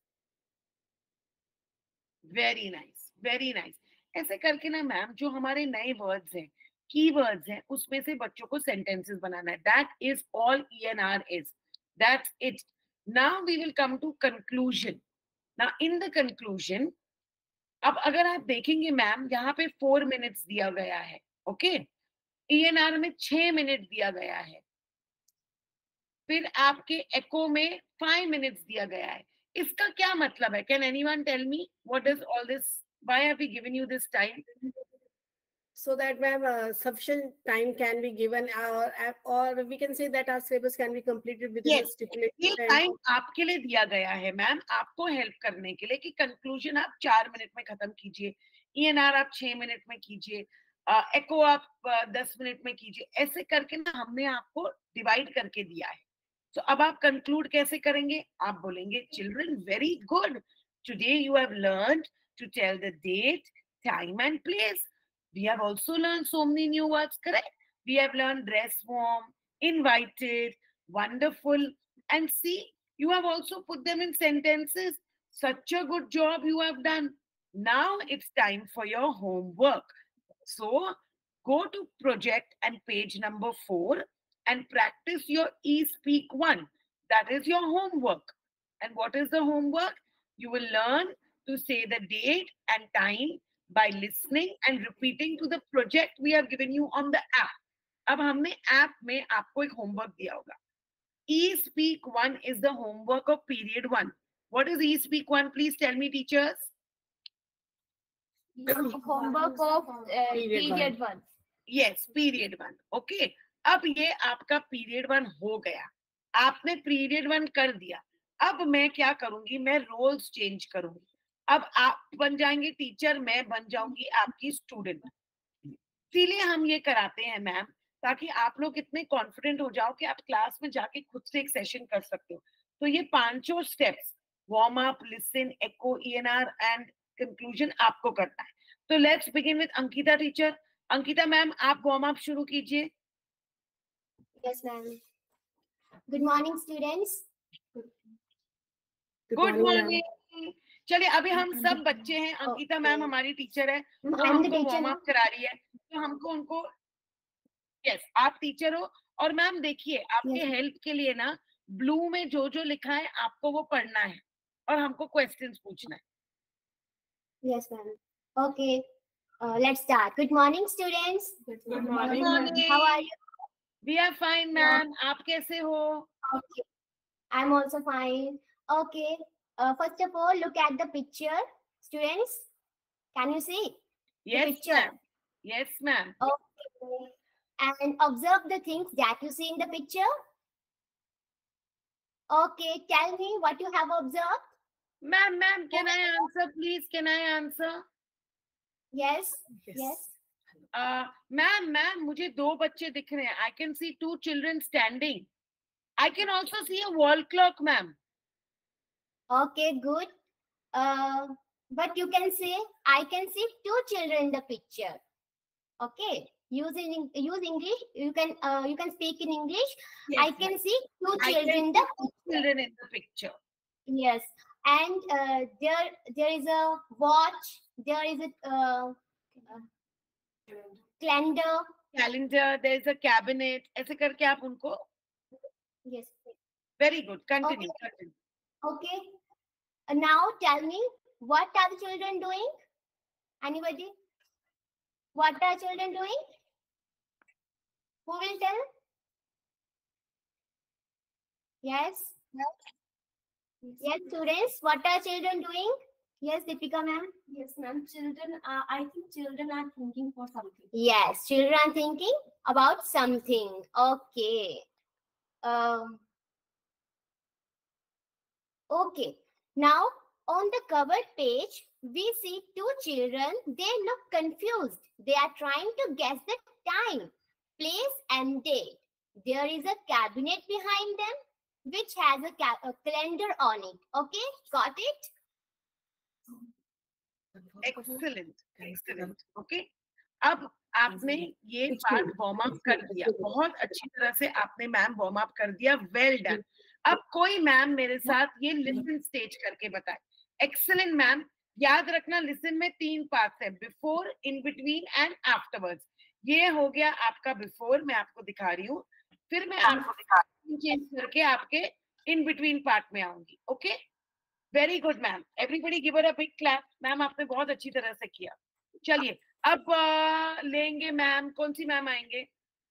Very nice, very nice. ऐसे करके ना मैम जो हमारे नए वर्ड्स हैं, की वर्ड्स हैं, उसमें से बच्चों को सेंटेंसेस बनाना है. दैट इज ऑल ENR इज. That's it. Now we will come to conclusion. Now in the conclusion, अब अगर आप देखेंगे मैम यहाँ पे 4 मिनट्स दिया गया है. ओके, ENR में 6 मिनट दिया गया है. फिर आपके एको में 5 मिनट्स दिया गया है. इसका क्या मतलब है? Can anyone tell me what is all this? Why have we given you this time? So that ma'am, sufficient time can be given, or we can say that our syllabus can be completed within Yes. the stipulated ये time. Time आपके लिए दिया गया है ma'am, आपको help करने के लिए कि कंक्लूजन आप 4 मिनट में खत्म कीजिए, ENR आप 6 मिनट में कीजिए, एको आप 10 मिनट में कीजिए. ऐसे करके ना हमने आपको डिवाइड करके दिया है. तो अब आप कंक्लूड कैसे करेंगे? आप बोलेंगे, children very good, today you have learned to tell the date, time and place. We have also learned so many new words, correct? We have learned dress warm, invited, wonderful, and see, you have also put them in sentences. Such a good job you have done. Now it's time for your homework. So go to project and page number 4 and practice your eSpeak 1. That is your homework. And what is the homework? You will learn to say the date and time by listening and repeating to the project we have given you on the app. अब हमने app में आपको एक homework दिया होगा. eSpeak 1 is the homework of period 1. What is eSpeak 1? Please tell me, teachers. Homework of period 1. Yes, period 1. Okay. अब ये आपका period 1 हो गया. आपने period 1 कर दिया. अब मैं क्या करूंगी? मैं रोल्स चेंज करूंगी. अब आप बन जाएंगे टीचर, मैं बन जाऊंगी आपकी स्टूडेंट. इसीलिए हम ये कराते हैं मैम, ताकि आप लोग इतने कॉन्फिडेंट हो जाओ कि आप क्लास में जाके खुद से एक सेशन कर सकते हो. तो ये 5 steps, warm up, listen, echo, ENR and conclusion आपको करना है. तो let's begin with Ankita teacher. Ankita ma'am, आप वार्म अप शुरू कीजिए. Yes, ma'am. Good morning, students. Good morning. चलिए, अभी हम सब बच्चे हैं. अंकिता मैम हमारी टीचर है, वो I'm the हमको teacher. वार्म अप करा रही है. तो हमको उनको, यस, आप टीचर हो. और मैम देखिए, आपके Yes. हेल्प के लिए ना ब्लू में जो जो लिखा है आपको वो पढ़ना है और हमको क्वेश्चंस पूछना है. Yes, ma'am. Okay. Let's start. Good morning, students. Good morning. How are you? We are fine ma'am. आप कैसे हो? Okay. I'm also fine. Okay. First of all, look at the picture, students. Can you see? Yes picture. Ma'am. Yes ma'am. Okay. And observe the things that you see in the picture. Okay. Tell me what you have observed. Ma'am, can I answer please? Can I answer? Yes. Yes. Ma'am, मुझे 2 बच्चे दिख रहे हैं. I can see 2 children standing. I can also see a wall clock ma'am. Okay, good. But you can say, I can see 2 children in the picture. Okay. Use English. You can speak in English. Yes, I can see 2 I children can in the see 2 children in the picture. Yes. And there is a watch. There is a calendar. Calendar, there is a cabinet. ऐसे करके आप उनको. Yes. Very good. Continue. Continue. Okay. Now tell me, what are the children doing? Anybody? What are children doing? Who will tell? Yes. Yes, students. What are children doing? Yes, Deepika ma'am. Yes, ma'am. Children are, I think children are thinking for something. Yes, children are thinking about something. Okay. Okay. Now, on the cover page, we see two children. They look confused. They are trying to guess the time, place, and date. There is a cabinet behind them which has a calendar on it. Okay, got it? Excellent, excellent. Okay. अब आपने ये part warm up कर दिया, बहुत अच्छी तरह से आपने मैम वार्म अप कर दिया, वेल डन। अब कोई मैम मेरे साथ ये लिसन स्टेज करके बताए। Excellent ma'am. याद रखना लिसन में 3 पार्ट्स है, before, in between and afterwards. ये हो गया आपका बिफोर, मैं आपको दिखा रही हूँ, फिर मैं आपको दिखा चेंज करके आपके इन बिटवीन पार्ट में आऊंगी। Okay, very good ma'am, everybody give her a big clap. Ma'am आपने बहुत अच्छी तरह से किया। चलिए अब लेंगे मैम, कौन सी मैम आएंगे?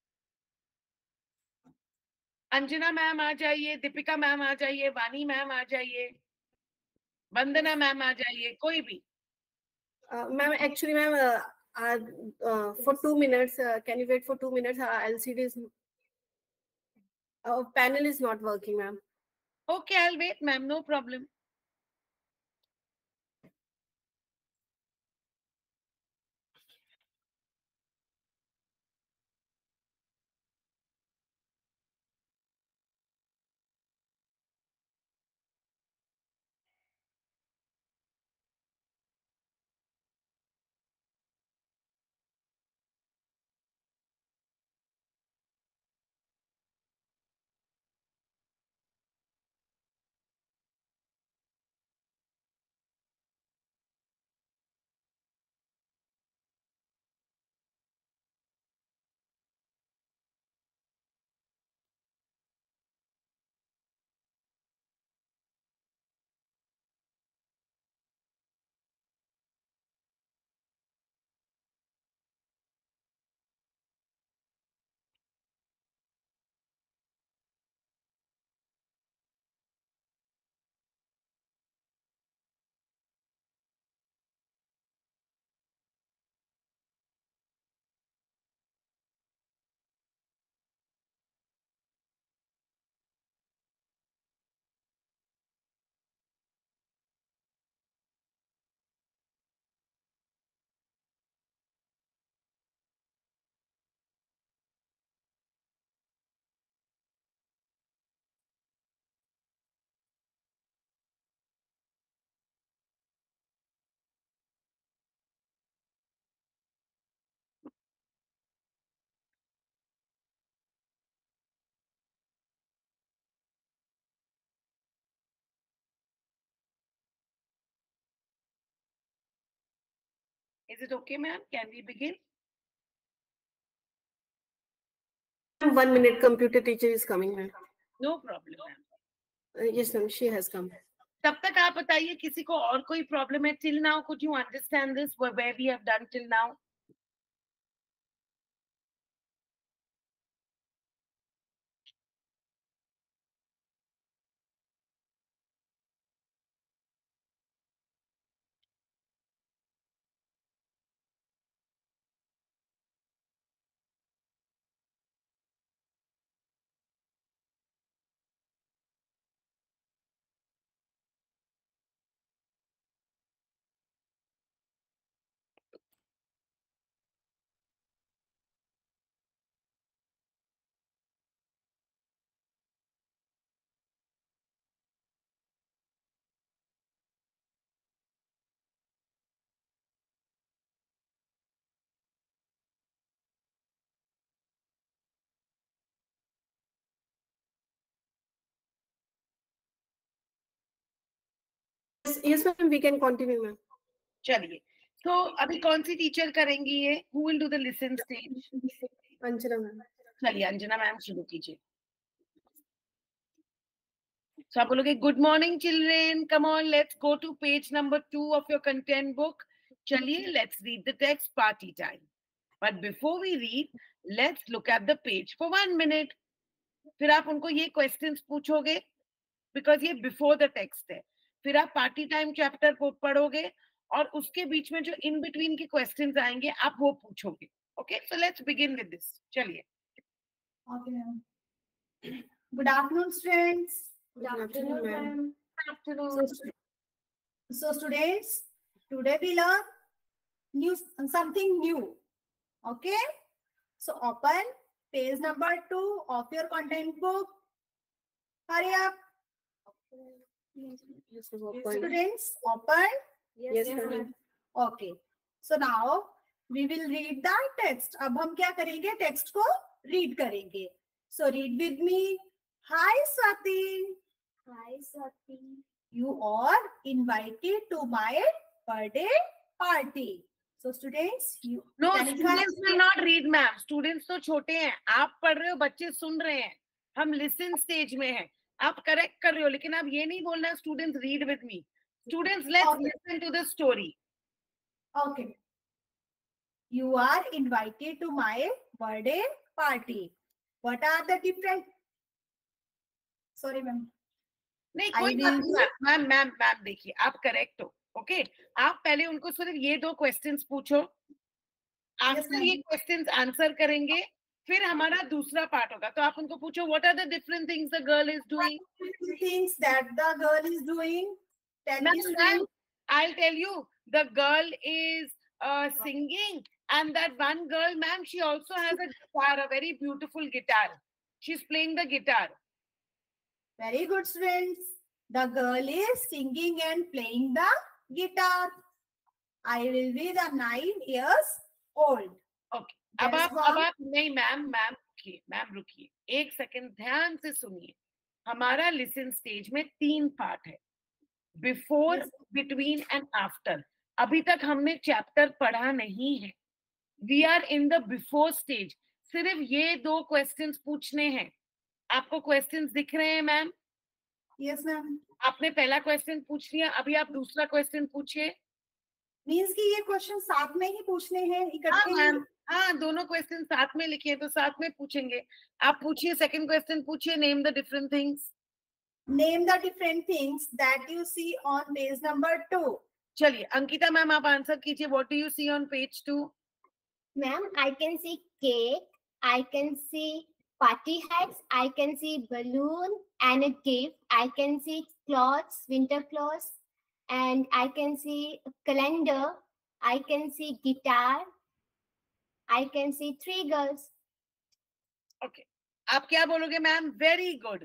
अंजना मैम आ जाइए, दीपिका मैम आ जाइए, वानी मैम आ जाइए, वंदना मैम आ जाइए, कोई भी। Ma'am, actually, ma'am, for 2 minutes, can you wait for 2 minutes? LCD is, panel is not working, ma'am. Okay, I'll wait, ma'am, no problem. Is it okay, ma'am? Can we begin? 1 minute, computer teacher is coming, ma'am. No problem, ma'am. Yes, ma'am, she has come. तब तक आप बताइए किसी को और कोई problem है? Till now, could you understand this? Where we have done till now? Yes, ma'am, we can continue, ma'am. चलिए, तो अभी कौन सी टीचर करेंगी ये? Who will do the listen stage? Anjana, ma'am. चलिए अंजना मैम शुरू कीजिए। So आप बोलोगे good morning children, come on let's go to page number 2 of your content book. चलिए let's read the text, party time. But before we read, let's look at the page for 1 minute. फिर आप उनको ये questions पूछोगे, because ये before the text है। फिर आप पार्टी टाइम चैप्टर पढ़ोगे और उसके बीच में जो इन बिटवीन के क्वेश्चंस आएंगे आप वो पूछोगे। Okay, so let's begin with this. चलिए। Good afternoon, students. Good afternoon, ma'am. Good afternoon. So students, today we learn something new. Okay. So open page number 2 of your content book. Hurry up. Students, open. Yes, ma'am. Okay. So now we will read the text. अब हम क्या करेंगे? Text को read करेंगे. So read with me. Hi Swati. Hi, Swati. You are invited to my birthday party. So students, you No, can you students will not read, ma'am. Students तो छोटे हैं. आप पढ़ रहे हो, बच्चे सुन रहे हैं. हम listen stage में हैं. आप करेक्ट कर रहे हो, लेकिन आप ये नहीं बोलना students read with me. Students, let's Okay. listen to the story. Okay. You are invited to my birthday party. What are the different? Sorry, ma'am. नहीं I कोई बात will- नहीं मैम मैम मैम देखिए आप करेक्ट हो. Okay आप पहले उनको सिर्फ ये 2 क्वेश्चंस पूछो. After ma'am. ये क्वेश्चंस आंसर करेंगे फिर हमारा दूसरा पार्ट होगा. तो आप उनको पूछो what are the different things the girl is doing. Things that the girl is doing. Tell me, Ma'am, students. I'll tell you, the girl is singing, and that one girl, ma'am, she also has a guitar, a very beautiful guitar. She's playing the guitar. Very good, students. The girl is singing and playing the guitar. I will be the 9 years old. Okay. अब That's आप नहीं ma'am रुकिए एक second ध्यान से सुनिए. हमारा listen stage में 3 पार्ट है, बिफोर, बिटवीन एंड आफ्टर. अभी तक हमने चैप्टर पढ़ा नहीं है. We are in the before stage. सिर्फ ये 2 क्वेश्चंस पूछने हैं. आपको क्वेश्चंस दिख रहे हैं मैम? Yes, ma'am. आपने पहला क्वेश्चन पूछ लिया, अभी आप दूसरा क्वेश्चन पूछिए. Means कि ये क्वेश्चन साथ में ही पूछने हैं हाँ इकट्ठे. मैम, हाँ दोनों क्वेश्चन साथ में लिखे हैं तो साथ में पूछेंगे. आप पूछिए, सेकंड क्वेश्चन पूछिए. Name the different things. Name the different things that you see on page number 2. चलिए अंकिता मैम आप आंसर कीजिए. What do you see on page 2? Ma'am, I can see cake. I can see party hats. I can see balloon and a gift. I can see clothes, winter clothes. And I can see calendar. I can see guitar. I can see 3 girls. Okay आप क्या बोलोगे ma'am? Very good.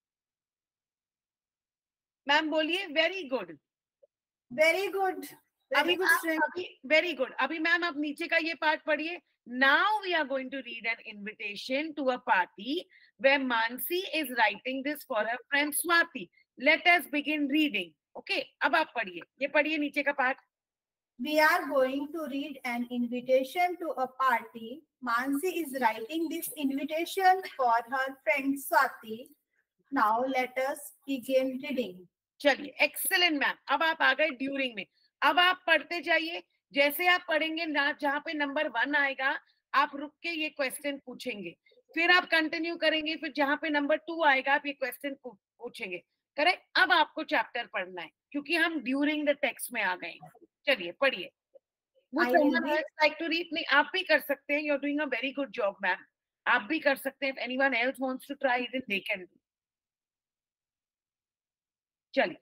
Ma'am बोलिए very good. Very good. Very good, students. Very good. अभी ma'am आप नीचे का ये part पढ़िए. Now we are going to read an invitation to a party where Mansi is writing this for her friend Swati. Let us begin reading. Okay, अब आप पढ़िए. ये पढ़िए नीचे का part. We are going to read an invitation to a party. Mansi is writing this invitation for her friend Swati. Now let us begin reading. चलिए excellent ma'am. अब आप आ गए ड्यूरिंग में. अब आप पढ़ते जाइए. जैसे आप पढ़ेंगे ना, जहाँ पे नंबर 1 आएगा आप रुक के ये क्वेश्चन पूछेंगे. फिर आप कंटिन्यू करेंगे. फिर जहाँ पे नंबर 2 आएगा आप ये क्वेश्चन पूछेंगे. करेक्ट. अब आपको चैप्टर पढ़ना है क्योंकि हम ड्यूरिंग द टेक्स्ट में आ गए. चलिए पढ़िए. Would someone else like to read? नहीं आप भी कर सकते हैं. You're doing a very good job, ma'am. आप भी कर सकते हैं. If anyone else wants to try it, they can do. चलिए.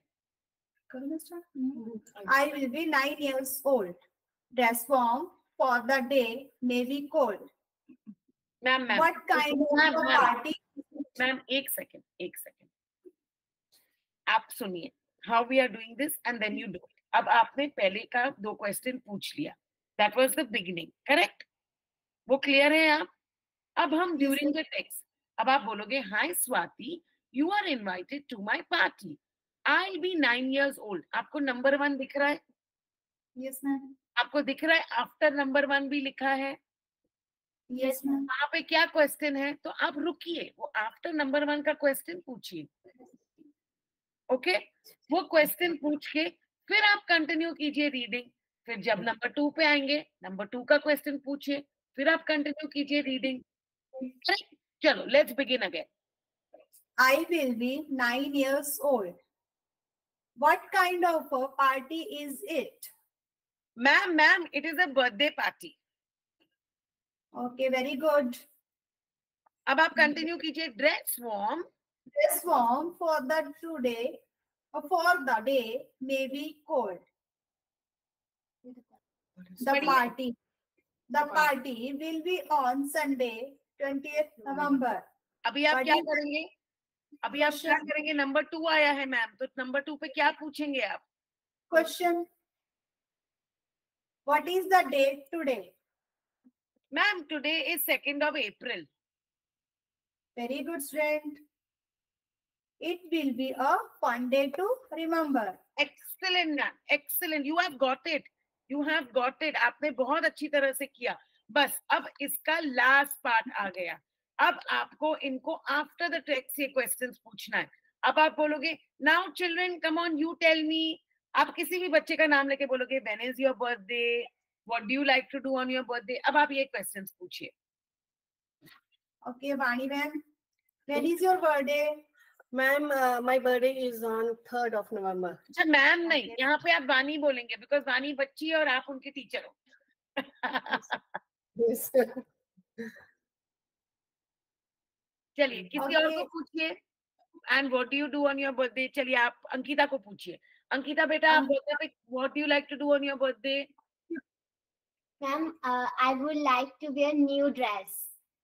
I will be 9 years old. Dress warm for the day may be cold. Ma'am What kind of Ma'am, a ma'am. party? Ma'am एक second आप सुनिए. How we are doing this and then you do it. अब आपने पहले का 2 question पूछ लिया. That was the beginning. Correct. वो क्लियर है आप? अब हम ड्यूरिंग द टेक्स्ट. अब आप बोलोगे hi Swati, you are invited to my party. I will be 9 years old. आपको नंबर 1 दिख रहा है? Yes, ma'am. आपको दिख रहा है आफ्टर नंबर 1 भी लिखा है. Yes, ma'am. वहां पे क्या क्वेश्चन है? तो आप रुकिए, वो आफ्टर नंबर 1 का क्वेश्चन पूछिए. ओके वो क्वेश्चन पूछ के फिर आप कंटिन्यू कीजिए रीडिंग. फिर जब नंबर 2 पे आएंगे नंबर 2 का क्वेश्चन पूछिए. फिर आप कंटिन्यू कीजिए रीडिंग. चलो let's begin again. I will be 9 years old. What kind of a party is it? Ma'am it is a birthday party. Okay, very good. अब आप कंटिन्यू कीजिए. Dress warm Dress warm for the today for the day may be cold. The party will be on Sunday, 20th November. अभी आप क्या करेंगे? अभी आप क्या करेंगे? नंबर 2 आया है मैम, तो नंबर 2 पे क्या पूछेंगे आप? Question. What is the date today? Ma'am, today is 2nd of April. Very good, student. It will be a fun day to remember. Excellent, ma'am. Excellent. You have got it. You have got it. आपने बहुत अच्छी तरह से किया. बस अब इसका last part आ गया. अब आपको इनको आफ्टर द टेक्स्ट ये क्वेश्चंस पूछना है. अब आप बोलोगे, now children come on you tell me. आप किसी भी बच्चे का नाम लेके बोलोगे, when is your birthday, what do you like to do on your birthday. अब आप ये क्वेश्चंस पूछिए. Okay, Vani ma'am. When is your birthday? Ma'am, my birthday is on 3rd of November. अच्छा मैम नहीं, यहाँ पे आप वानी बोलेंगे बिकॉज वानी बच्ची है और आप उनके टीचर हो. Yes. चलिए किसी और को पूछिए. And what do you do on your birthday. चलिए आप अंकिता को पूछिए. अंकिता बेटा आप बर्थडे पे what do you like to do on your birthday. Ma'am, I would like to wear new dress.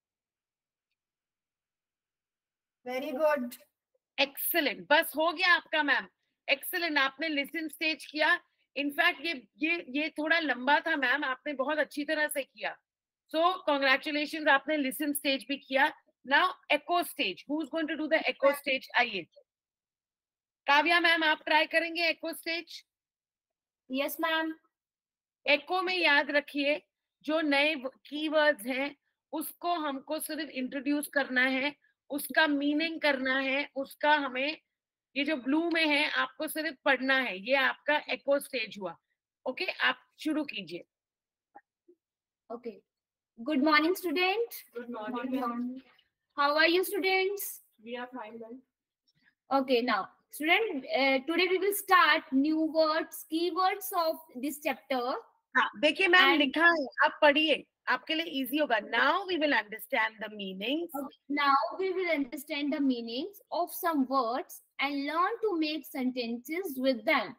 Very good. Excellent. बस हो गया आपका मैम. एक्सेलेंट. आपने लिसन स्टेज किया. इनफैक्ट ये थोड़ा लंबा था मैम, आपने बहुत अच्छी तरह से किया. सो कांग्रेचुलेशंस, आपने लिसन स्टेज भी किया. Now echo stage. Who is going to do the echo stage. आइए काव्या मैम आप ट्राई करेंगे एको स्टेज. Yes, ma'am. एको में याद रखिए जो नए कीवर्ड्स हैं उसको हमको सिर्फ इंट्रोड्यूस करना है, उसका मीनिंग करना है, उसका हमें ये जो ब्लू में है आपको सिर्फ पढ़ना है. ये आपका एको स्टेज हुआ. ओके आप शुरू कीजिए. Okay. Good morning, student. Good morning. How are you, students? We are fine, ma'am. Okay, now, student, today we will start new words, keywords of this chapter. हाँ देखिए मैम And- लिखा है, आप पढ़िए, आपके लिए इजी होगा. Now we will understand the meanings. Now we will understand the meanings of some words and learn to make sentences with them.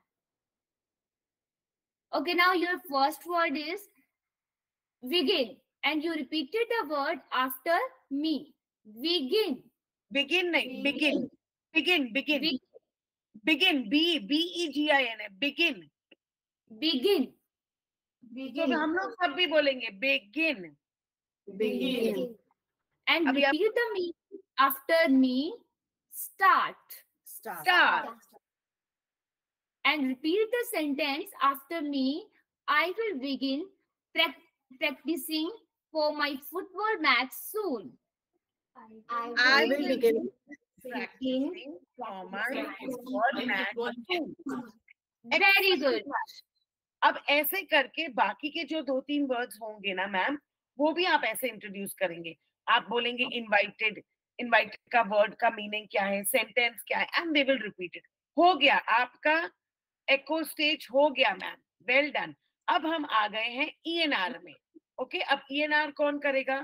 Okay, now your first word is begin, and you repeated the word after me. Begin. Begin नहीं, begin. Begin begin Be- begin. BEGIN है. Begin. begin. तो हम लोग सब भी बोलेंगे begin. Begin. And अभी आप- repeat the meaning after me. Start. Start. And repeat the sentence after me. I will begin practicing for my football match soon. I will begin practicing for my football match. Very good. अब ऐसे करके बाकी के जो 2-3 words होंगे ना ma'am, वो भी आप ऐसे इंट्रोड्यूस करेंगे. आप बोलेंगे इनवाइटेड. इनवाइटेड का वर्ड का मीनिंग क्या है, सेंटेंस क्या है, and they will repeat it. हो गया आपका एको स्टेज. हो गया मैम. Well done. अब हम आ गए हैं ENR में. ओके अब ENR कौन करेगा.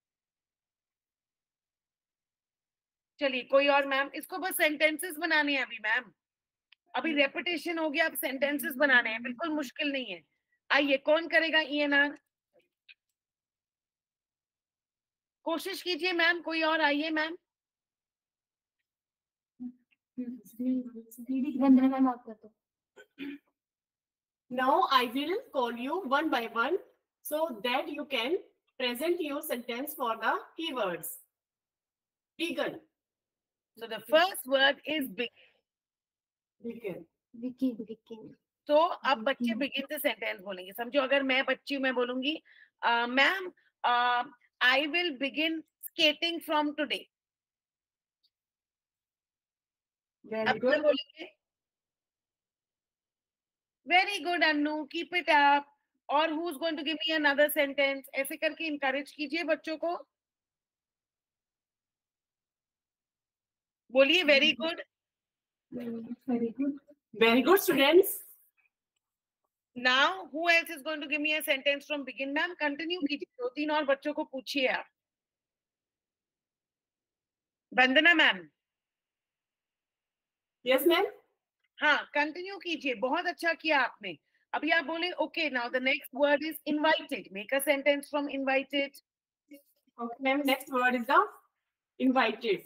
चलिए कोई और मैम. इसको बस सेंटेंसेस बनाने हैं अभी मैम. अभी रेपिटेशन हो गया, अब सेंटेंसेस बनाने हैं. बिल्कुल मुश्किल नहीं है. आइए कौन करेगा ENR. कोशिश कीजिए मैम. कोई और आइए मैम. वंदना मैम आप कर दो. Now I will call you one by one so that you can present your sentence for the keywords. Begin. So the first word is begin. Begin. begin. तो अब बच्चे बिगिन से सेंटेंस बोलेंगे. समझो अगर मैं बच्ची हूं, मैं बोलूंगी ma'am I will begin skating from today. Very अब क्या good. बोलेंगे. Very good Annu, keep it up. और who is going to give me another sentence. ऐसे करके इनकरेज कीजिए बच्चों को. बोलिए very good. Very good. Very good, students. Now who else is going to give me a sentence from begin. Ma'am continue कीजिए. 2-3 और बच्चों को पूछिए आप. वंदना मैम. Yes, ma'am. हाँ, कंटिन्यू कीजिए, बहुत अच्छा किया आपने। अभी आप बोले okay, now the next word is invited. Make a sentence from invited. Okay, ma'am. Next word is the invited.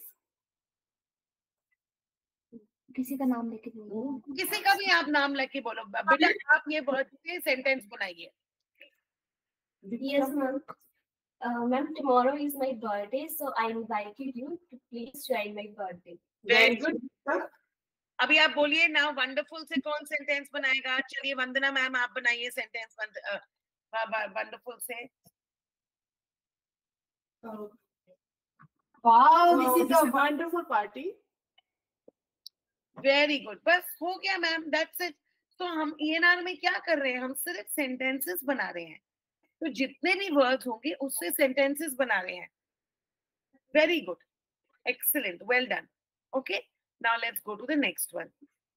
किसी का नाम लेके बोलो। किसी का भी आप नाम लेके बोलो। बेटा आप ये वर्ड से सेंटेंस बनाइए। Yes, ma'am. Ma'am, tomorrow is my birthday, so I invited you to please join my birthday. Very good. Sir. अभी आप बोलिए ना, वंडरफुल से कौन सेंटेंस बनाएगा? चलिए वंदना मैम आप बनाइए सेंटेंस वंडरफुल से। Wow, this is a wonderful party. Very good, बस हो गया मैम, दैट्स इट। तो हम ENR में क्या कर रहे हैं? हम सिर्फ सेंटेंसेस बना रहे हैं। तो जितने भी वर्ड्स होंगे उससे सेंटेंसेस बना रहे हैं। Very good, excellent, well done. Okay, now let's go to the next one.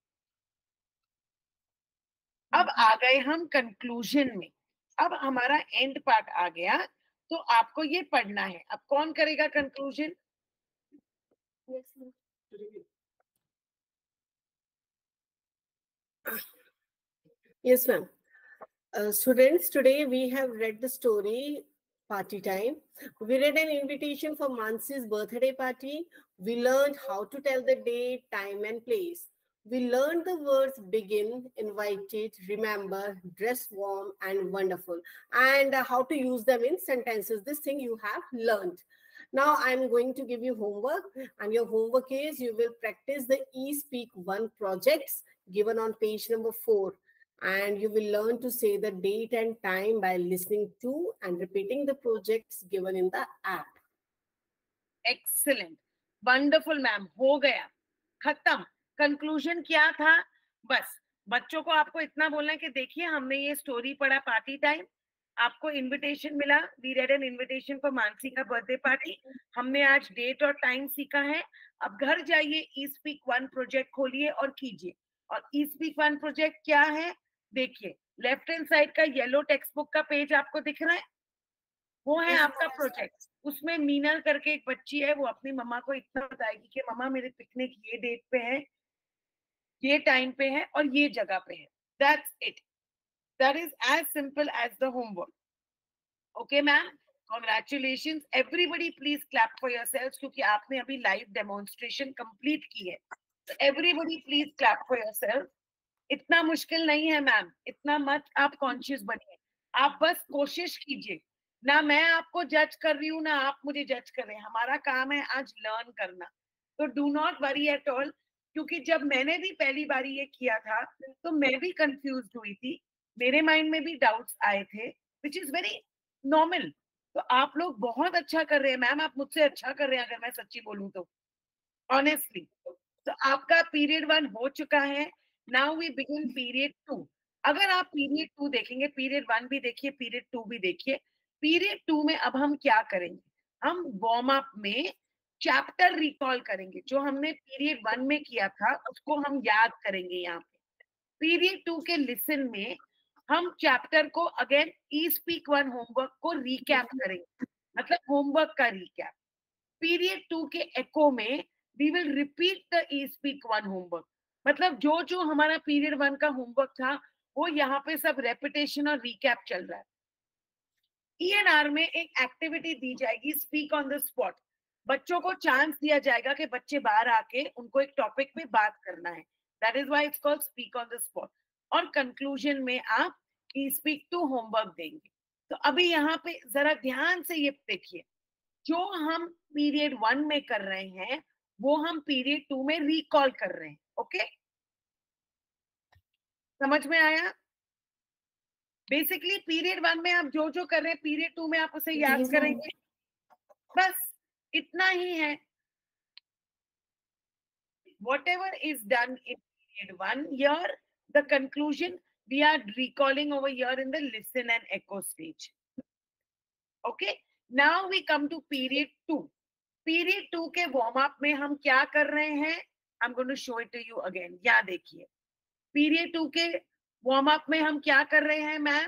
अब आ गए हम कंक्लूजन में। अब हमारा एंड पार्ट आ गया, तो आपको ये पढ़ना है। अब कौन करेगा conclusion? Yes, ma'am. Yes, ma'am. Students, today we have read the story Party Time. We read an invitation for Mansi's birthday party. We learned how to tell the date, time, and place. We learned the words begin, invited, remember, dress warm, and wonderful, and how to use them in sentences. This thing you have learned. Now I'm going to give you homework, and your homework is you will practice the eSpeak 1 projects given on page number 4. And you will learn to say the date and time by listening to and repeating the projects given in the app. Excellent, wonderful ma'am, हो गया, खत्म। Conclusion क्या था? बस बच्चों को आपको इतना बोलना है कि देखिए हमने ये स्टोरी पढ़ा पार्टी टाइम, आपको इनविटेशन मिला, we read an invitation for Mansi का बर्थडे पार्टी, हमने आज डेट और टाइम सीखा है। अब घर जाइए, eSpeak 1 प्रोजेक्ट खोलिए और कीजिए। और eSpeak 1 प्रोजेक्ट क्या है? देखिए लेफ्ट हैंड साइड का येलो टेक्स्ट बुक का पेज आपको दिख रहा है, वो है आपका प्रोजेक्ट। उसमें मीनल करके एक बच्ची है, वो अपनी मम्मा को इतना बताएगी कि मम्मा मेरे पिकनिक ये डेट पे है, ये टाइम पे है और ये जगह पे है। That's it, that is as simple as the homework. Okay ma'am, congratulation everybody, please clap for yourselves, क्योंकि आपने अभी लाइव डेमोन्स्ट्रेशन कंप्लीट की है। Everybody please clap for yourselves. इतना मुश्किल नहीं है मैम, इतना मत आप कॉन्शियस बनिए, आप बस कोशिश कीजिए। ना मैं आपको जज कर रही हूँ ना आप मुझे जज कर रहे हैं, हमारा काम है आज लर्न करना। तो do not worry at all, क्योंकि जब मैंने भी पहली बार ये किया था तो मैं भी कंफ्यूज हुई थी, मेरे माइंड में भी डाउट्स आए थे, विच इज वेरी नॉर्मल। तो आप लोग बहुत अच्छा कर रहे हैं मैम, आप मुझसे अच्छा कर रहे हैं अगर मैं सच्ची बोलूं तो, ऑनेस्टली। तो आपका पीरियड 1 हो चुका है, नाउ वी बिगिन पीरियड 2। अगर आप पीरियड 2 देखेंगे, पीरियड 1 भी देखिए, पीरियड 2 भी देखिए। पीरियड 2 में अब हम क्या करेंगे? हम वार्म अप में चैप्टर रिकॉल करेंगे, जो हमने पीरियड 1 में किया था उसको हम याद करेंगे। यहाँ पे पीरियड 2 के लिसन में हम चैप्टर को अगेन eSpeak 1 होमवर्क को रिकैप करेंगे, मतलब होमवर्क का रिकैप। पीरियड 2 के एको में we will repeat the eSpeak 1 homework, मतलब जो जो हमारा पीरियड 1 का होमवर्क था वो यहाँ पे सब रेपिटेशन और रिकैप चल रहा है। ENR में एक एक्टिविटी दी जाएगी, स्पीक ऑन द स्पॉट। बच्चों को चांस दिया जाएगा कि बच्चे बाहर आके उनको एक टॉपिक पे बात करना है, that is why it's called speak on the spot. और कंक्लूजन में आप eSpeak 2 होमवर्क देंगे। तो अभी यहाँ पे जरा ध्यान से ये देखिए, जो हम पीरियड 1 में कर रहे हैं वो हम पीरियड 2 में रिकॉल कर रहे हैं। ओके, समझ में आया? बेसिकली पीरियड 1 में आप जो जो कर रहे हैं पीरियड 2 में आप उसे याद करेंगे, बस इतना ही है। Whatever is done in period 1, here the conclusion we are recalling over here in the listen and echo stage. Okay, now we come to period 2. Period 2 के warm up में हम क्या कर रहे हैं? I'm going to show it to you again. यहाँ देखिए, period 2 के वार्म अप में हम क्या कर रहे हैं ma'am?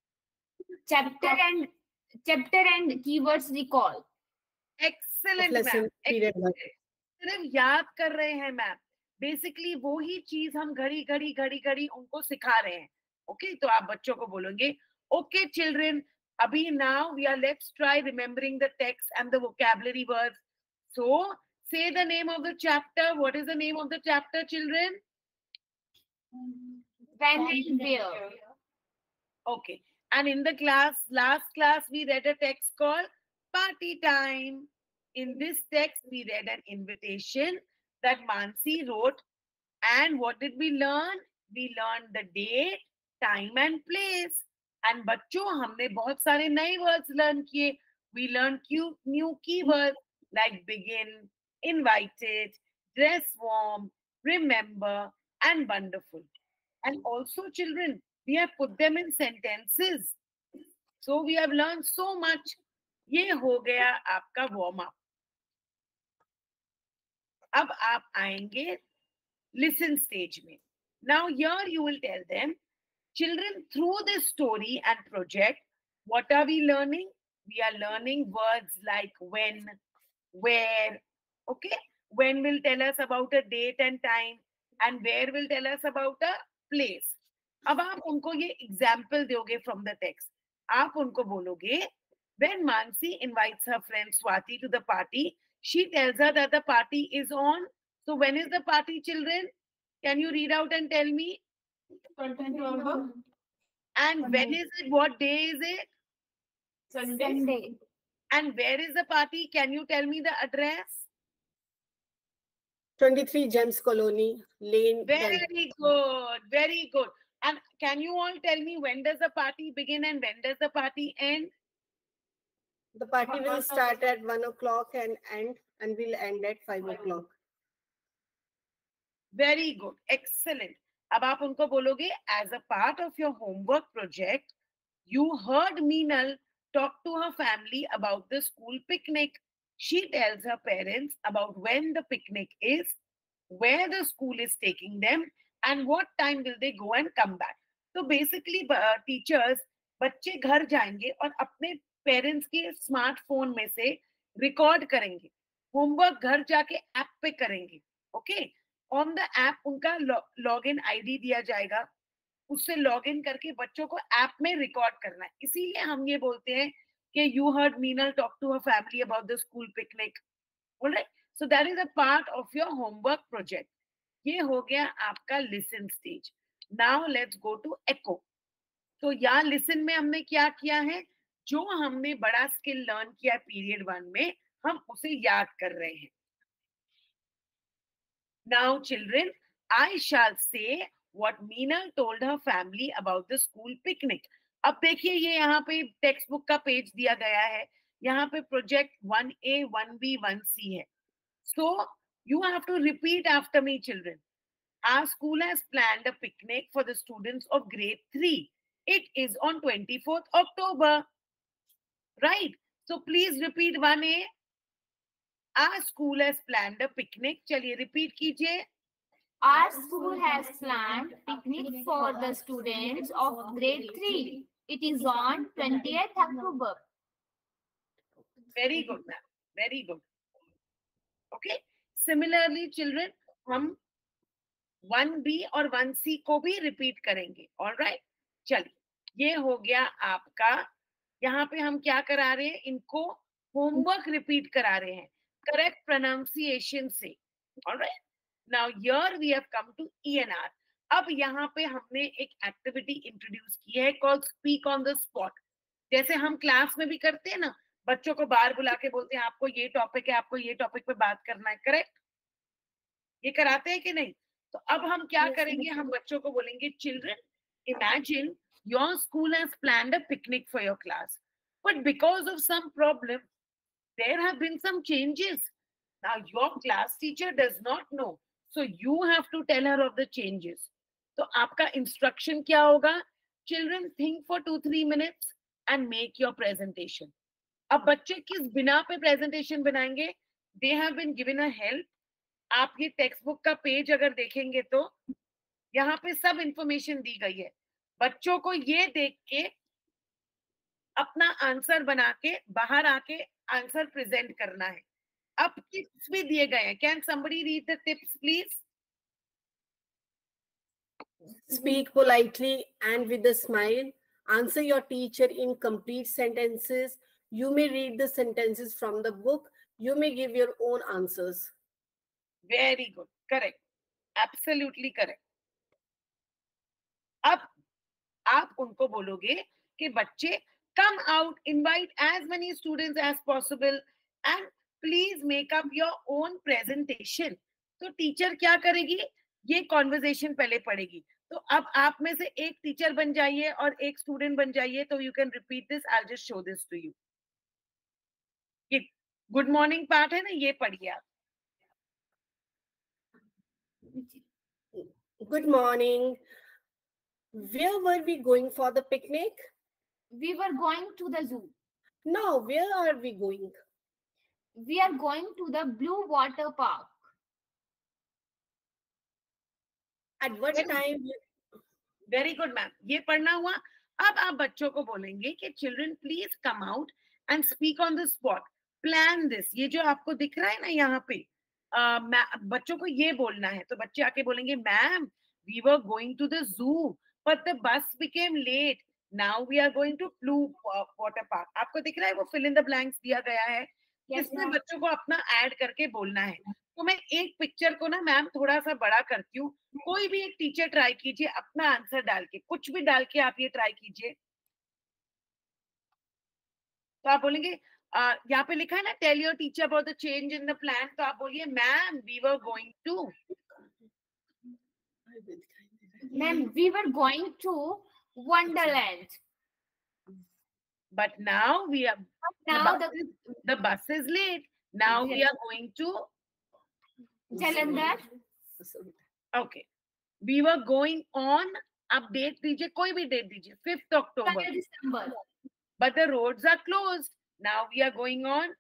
Chapter and keywords recall. Excellent ma'am, सिर्फ याद कर रहे हैं मैम। बेसिकली वो ही चीज हम घड़ी घड़ी घड़ी घड़ी उनको सिखा रहे हैं. ओके, तो आप बच्चों को बोलोगे, ओके चिल्ड्रन, अभी now we are let's try remembering the text and the vocabulary words. So say the name of the chapter. What is the name of the chapter, children? When and where. Okay. And in the last class, we read a text called Party Time. In this text, we read an invitation that Mansi wrote. And what did we learn? We learned the date, time and place. And बच्चों, हमने बहुत सारे नए words learn किए. We learned new keywords like begin, invited, dress warm, remember, and wonderful. And also, children, we have put them in sentences. So we have learned so much. ये हो गया आपका warm up. अब आप आएंगे listen stage में. Now here you will tell them, children, through this story and project, what are we learning? We are learning words like when, where. Okay, when will tell us about a date and time, and where will tell us about a place. अब आप उनको ये example दोगे from the text. आप उनको बोलोगे, when Mansi invites her friend Swati to the party, she tells her that the party is on. So when is the party, children? Can you read out and tell me? 20th November. And when is it? What day is it? Sunday. And where is the party? Can you tell me the address? 23 Gems Colony Lane. Very good, very good. And can you all tell me when does the party begin and when does the party end? The party will start at 1 o'clock and will end at 5 o'clock. Very good, excellent. अब आप उनको बोलोगे, as a part of your homework project, you heard Meenal talk to her family about the school picnic. She tells her parents about when the picnic is, where the school is taking them, and what time will they go and come back. So basically, teachers, बच्चे घर जाएंगे और अपने parents के smartphone में से record करेंगे. Homework घर जाके ऐप पे करेंगे. ओके, ऑन द ऐप उनका लॉगिन आईडी दिया जाएगा. उससे लॉगिन करके बच्चों को ऐप में रिकॉर्ड करना है. इसीलिए हम ये बोलते हैं कि you heard Meenal talk to her family about the school picnic. Alright, so that is a part of your homework project. ये हो गया आपका listen stage. Now let's go to echo. तो यहाँ listen में हमने क्या किया है? जो हमने बड़ा स्किल लर्न किया पीरियड 1 में, हम उसे याद कर रहे हैं. Now children, I shall say what Meenal told her family about the school picnic. अब देखिए ये यहाँ पे टेक्स्ट बुक का पेज दिया गया है. यहाँ पे प्रोजेक्ट 1A, 1B, 1C है. So you have to repeat after me, children. Our school has planned a picnic for the students of grade 3. It is on 24th October. Right? So please repeat 1A. Our school has planned a picnic. चलिए repeat कीजिए. Our school has planned picnic for the students of grade 3. It is on 20th October. Very good, ma'am. Very good. Okay. Similarly, children, हम 1B और 1C को भी repeat करेंगे. All right. चलिए, ये हो गया आपका. यहाँ पे हम क्या करा रहे हैं? इनको homework repeat करा रहे हैं. Correct pronunciation से. All right. Now here we have come to ENR. अब यहाँ पे हमने एक एक्टिविटी इंट्रोड्यूस की है called speak on the spot. जैसे हम क्लास में भी करते हैं ना, बच्चों को बाहर बुला के बोलते हैं आपको ये टॉपिक है, आपको ये टॉपिक पे बात करना है. करेक्ट? ये कराते हैं कि नहीं? तो अब हम क्या करेंगे? हम बच्चों को बोलेंगे, children, imagine your school has planned a picnic for your class, but because of some problem there have been some changes. Now your class teacher does not know, so you have to tell her of the changes. तो आपका instruction क्या होगा? Children, think for 2-3 minutes and make your presentation. अब बच्चे किस बिना पे presentation बनाएंगे? They have been given a help. आप ये टेक्स्ट बुक का पेज अगर देखेंगे तो यहाँ पे सब इंफॉर्मेशन दी गई है. बच्चों को ये देख के अपना आंसर बना के बाहर आके आंसर प्रेजेंट करना है. अब टिप्स भी दिए गए हैं. Can somebody read the tips please? Speak politely and with a smile. Answer your teacher in complete sentences. You may read the sentences from the book. You may give your own answers. Very good. Correct. Absolutely correct. अब आप उनको बोलोगे कि बच्चे come out, invite as many students as possible and please make up your own presentation. तो teacher क्या करेगी? ये कॉन्वर्सेशन पहले पढ़ेगी. तो अब आप में से एक टीचर बन जाइए और एक स्टूडेंट बन जाइए. तो you can repeat this. I just show this to you. ये गुड मॉर्निंग पार्ट है ना, ये पढ़िए आप. Good morning. Where were we going for the picnic? We were going to the zoo. No, where are we going? We are going to the Blue Water Park. At what time? Very good ma'am. ये पढ़ना हुआ. अब आप बच्चों को बोलेंगे कि children please come out and speak on the spot. Plan this. ये जो आपको दिख रहा है ना यहाँ पे, बच्चों को ये बोलना है. तो बच्चे आके बोलेंगे ma'am we were going to the zoo but the bus became late. Now we are going to Blue Water Park. आपको दिख रहा है वो फिल इन द ब्लैंक्स दिया गया है. इसमें बच्चों को अपना ऐड करके बोलना है. तो मैं एक पिक्चर को ना मैम थोड़ा सा बड़ा करती हूँ. कोई भी एक टीचर ट्राई कीजिए अपना आंसर डाल के, कुछ भी डाल के आप ये ट्राई कीजिए. तो आप बोलेंगे यहाँ पे लिखा है ना tell your teacher about the change in the plan. तो आप बोलिए ma'am we were going to. Ma'am, we were going to Wonderland. But now we are. Now the bus is late. Now we are going to Jalandhar. Okay. We were going on. आप date दीजिए, कोई भी date दीजिए. 5th October. December. But the roads are closed. Now we are going on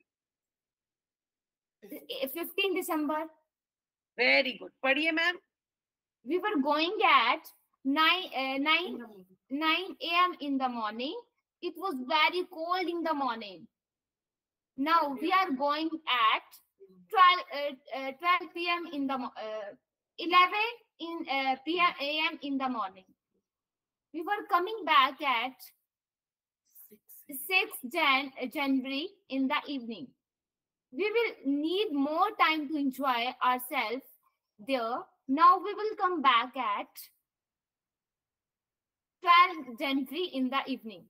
15 December. Very good. पढ़िए ma'am. We were going at 9 a.m. in the morning. It was very cold in the morning. Now we are going at 12 p.m. in the 11 a.m. in the morning. We were coming back at 6 January in the evening. We will need more time to enjoy ourselves there. Now we will come back at 12 January in the evening.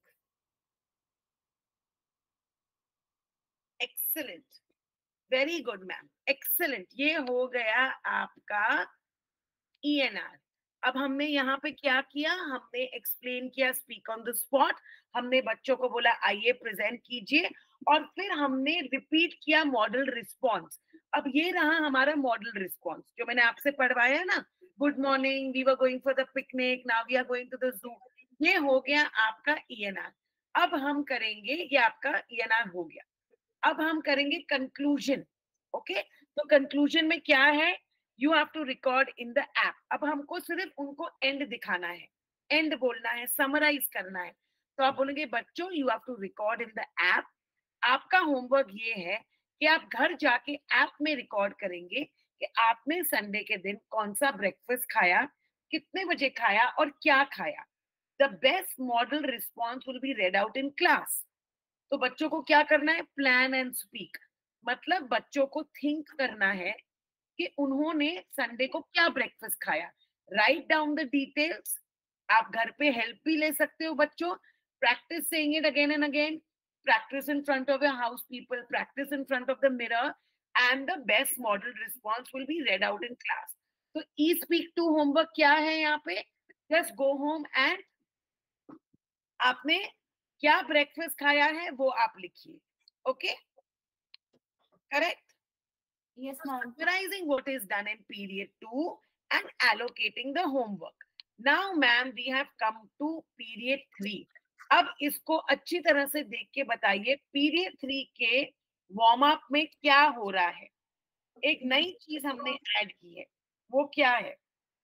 Excellent. Very good, ma'am. Excellent. ये हो गया आपका ENR. अब हमने यहाँ पे क्या किया? हमने एक्सप्लेन किया स्पीक ऑन द स्पॉट. हमने बच्चों को बोला आइए प्रेजेंट कीजिए और फिर हमने रिपीट किया मॉडल रिस्पॉन्स. अब ये रहा हमारा मॉडल रिस्पॉन्स जो मैंने आपसे पढ़वाया ना. Good morning, we were going for the picnic, now we are going to the zoo. ये हो गया आपका ENR. अब हम करेंगे, ये आपका ENR हो गया. अब हम करेंगे कंक्लूजन. ओके, तो कंक्लूजन में क्या है? You have to record in the app. अब हमको सिर्फ उनको एंड दिखाना है, एंड बोलना है, समराइज करना है. तो आप बोलेंगे बच्चों you have to record in the app. आपका होमवर्क ये है कि आप घर जाके ऐप में रिकॉर्ड करेंगे कि आपने संडे के दिन कौन सा ब्रेकफास्ट खाया, कितने बजे खाया और क्या खाया. The best model response will be read out in class. तो बच्चों को क्या करना है? Plan and speak. मतलब बच्चों को थिंक करना है कि उन्होंने संडे को क्या ब्रेकफास्ट खाया. Write down the details. आप घर पे हेल्प भी ले सकते हो बच्चों. Practise saying it again and again. Practise in front of your house people. Practise in front of the mirror and the best model response will be read out in class. तो E speak to homework क्या है यहाँ पे? Just go home and आपने क्या breakfast खाया है वो आप लिखिए. Okay, correct? Yes, ma'am. Summarizing what is done in period 2 and allocating the homework. Now, ma'am, we have come to period 3. अब इसको अच्छी तरह से देख के बताइए पीरियड 3 के वार्म अप में क्या हो रहा है. एक नई चीज हमने ऐड की है, वो क्या है?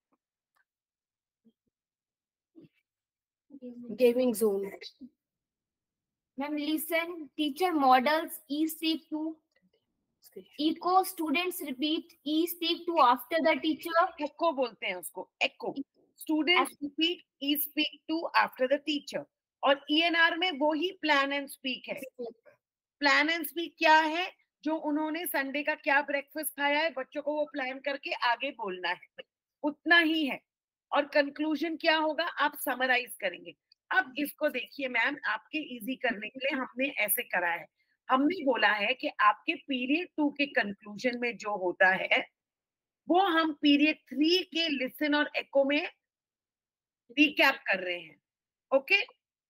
Gaming zone. Ma'am, listen. Teacher models e-speak to. Echo. Students repeat e-speak to after the teacher. Echo बोलते हैं उसको. Echo. Students repeat E speak two after the teacher. और ENR में वो ही प्लान एंड स्पीक है। प्लान एंड स्पीक क्या है? जो उन्होंने संडे का क्या ब्रेकफास्ट खाया है, बच्चों को वो प्लान करके आगे बोलना है, उतना ही है। और कंक्लूजन क्या होगा? आप समराइज करेंगे। अब इसको देखिए मैम, आपके इजी करने के लिए हमने ऐसे करा है। हमने बोला है कि आपके पीरियड 2 के कंक्लूजन में जो होता है वो हम पीरियड 3 के लिसन और एको में रिकैप कर रहे हैं। Okay,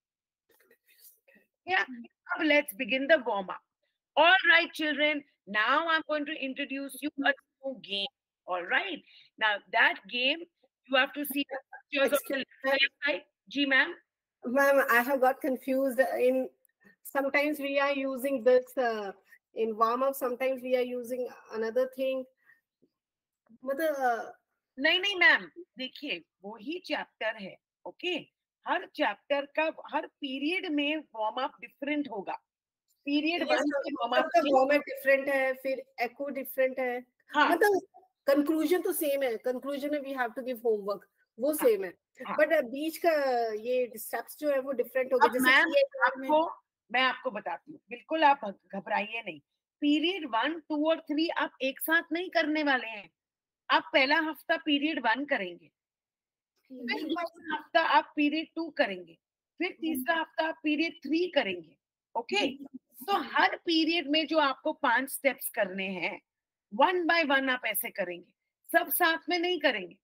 yeah, now let's begin the warm up. All right, children, now I'm going to introduce you a new game. All right, now that game, you have to see the pictures on the left side. Ji ma'am. Ma'am, I have got confused. In sometimes we are using this in warm up, sometimes we are using another thing. मतलब नहीं नहीं ma'am, देखिए वही chapter है। Okay, हर chapter का हर period में वार्म अप डिफरेंट होगा। पीरियड 1 के वार्म अप डिफरेंट है, फिर एको डिफरेंट है। हाँ, मतलब कंक्लूजन तो सेम है। कंक्लूजन में we have to give homework, वो सेम है। बट बीच का ये स्टेप्स जो है वो डिफरेंट हो गए। जैसे मैं आपको बताती हूँ, बिल्कुल आप घबराइए नहीं। पीरियड 1, 2 और 3 आप एक साथ नहीं करने वाले हैं। आप पहला हफ्ता पीरियड 1 करेंगे, फिर दूसरा हफ्ता आप पीरियड 2 करेंगे, फिर तीसरा हफ्ता आप पीरियड 3 करेंगे। ओके, तो हर पीरियड में जो आपको 5 स्टेप्स करने हैं, 1 बाय 1 आप ऐसे करेंगे, सब साथ में नहीं करेंगे।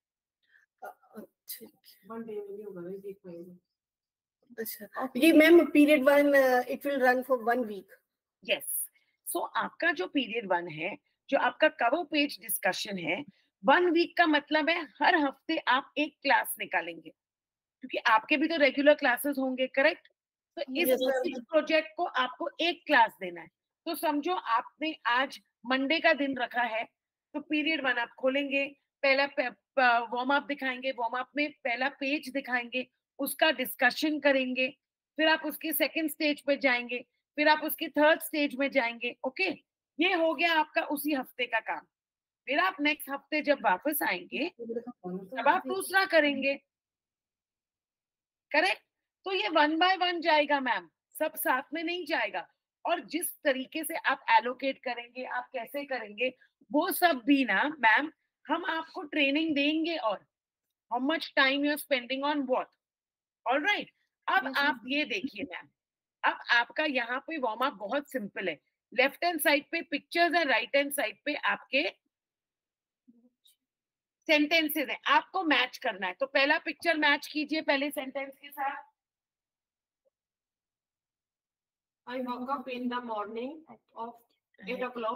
अच्छा, ये ma'am period 1 it will run for 1 week. Yes, so आपका जो पीरियड 1 है, जो आपका कवर पेज डिस्कशन है, 1 वीक का मतलब है हर हफ्ते आप एक क्लास निकालेंगे, क्योंकि आपके भी तो रेगुलर क्लासेस होंगे, करेक्ट? तो इस प्रोजेक्ट को आपको एक क्लास देना है। तो समझो आपने आज मंडे का दिन रखा है, तो पीरियड 1 आप खोलेंगे, पहला वार्म अप दिखाएंगे, वार्म अप में पहला पेज दिखाएंगे, उसका डिस्कशन करेंगे, फिर आप उसके सेकंड स्टेज पे जाएंगे, फिर आप उसके थर्ड स्टेज में जाएंगे। ओके, ये हो गया आपका उसी हफ्ते का काम। फिर आप नेक्स्ट हफ्ते जब वापस आएंगे तब आप दूसरा करेंगे, करेक्ट? तो ये 1 बाय 1 जाएगा मैम, सब साथ में नहीं जाएगा। और जिस तरीके से आप एलोकेट करेंगे, आप कैसे करेंगे, वो सब भी ना मैम हम आपको ट्रेनिंग देंगे। और how much time you are spending on what. Alright, अब आप ये देखिए मैम, अब आपका यहाँ पे वार्म अप बहुत सिंपल है। लेफ्ट हैंड साइड पे पिक्चर्स है, राइट हैंड साइड पे आपके सेंटेंसेस है, आपको मैच करना है। तो पहला पिक्चर मैच कीजिए पहले सेंटेंस के साथ। I woke up in the morning of 8 o'clock.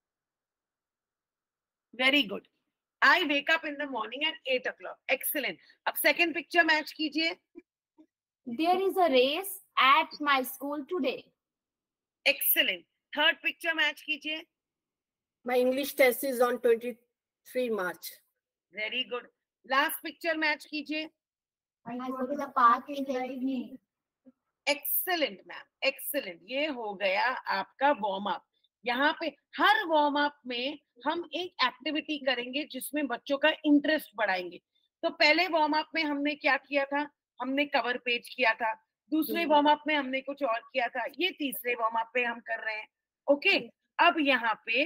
Very good. I wake up in the morning at 8 o'clock. Excellent. अब सेकंड पिक्चर मैच कीजिए। There is a race at my school today. Excellent. Third picture match कीजिए। My English test is on 23 March. Very good. Last picture match कीजिए। I go to the park in the evening. Excellent ma'am, excellent. ये हो गया आपका warm up. यहाँ पे हर warm up में हम एक एक्टिविटी करेंगे जिसमें बच्चों का इंटरेस्ट बढ़ाएंगे। तो पहले वार्म अप में हमने क्या किया था? हमने कवर पेज किया था। दूसरे वार्म अप में हमने कुछ और किया था। ये तीसरे वार्म अप पे हम कर रहे हैं। ओके, अब यहाँ पे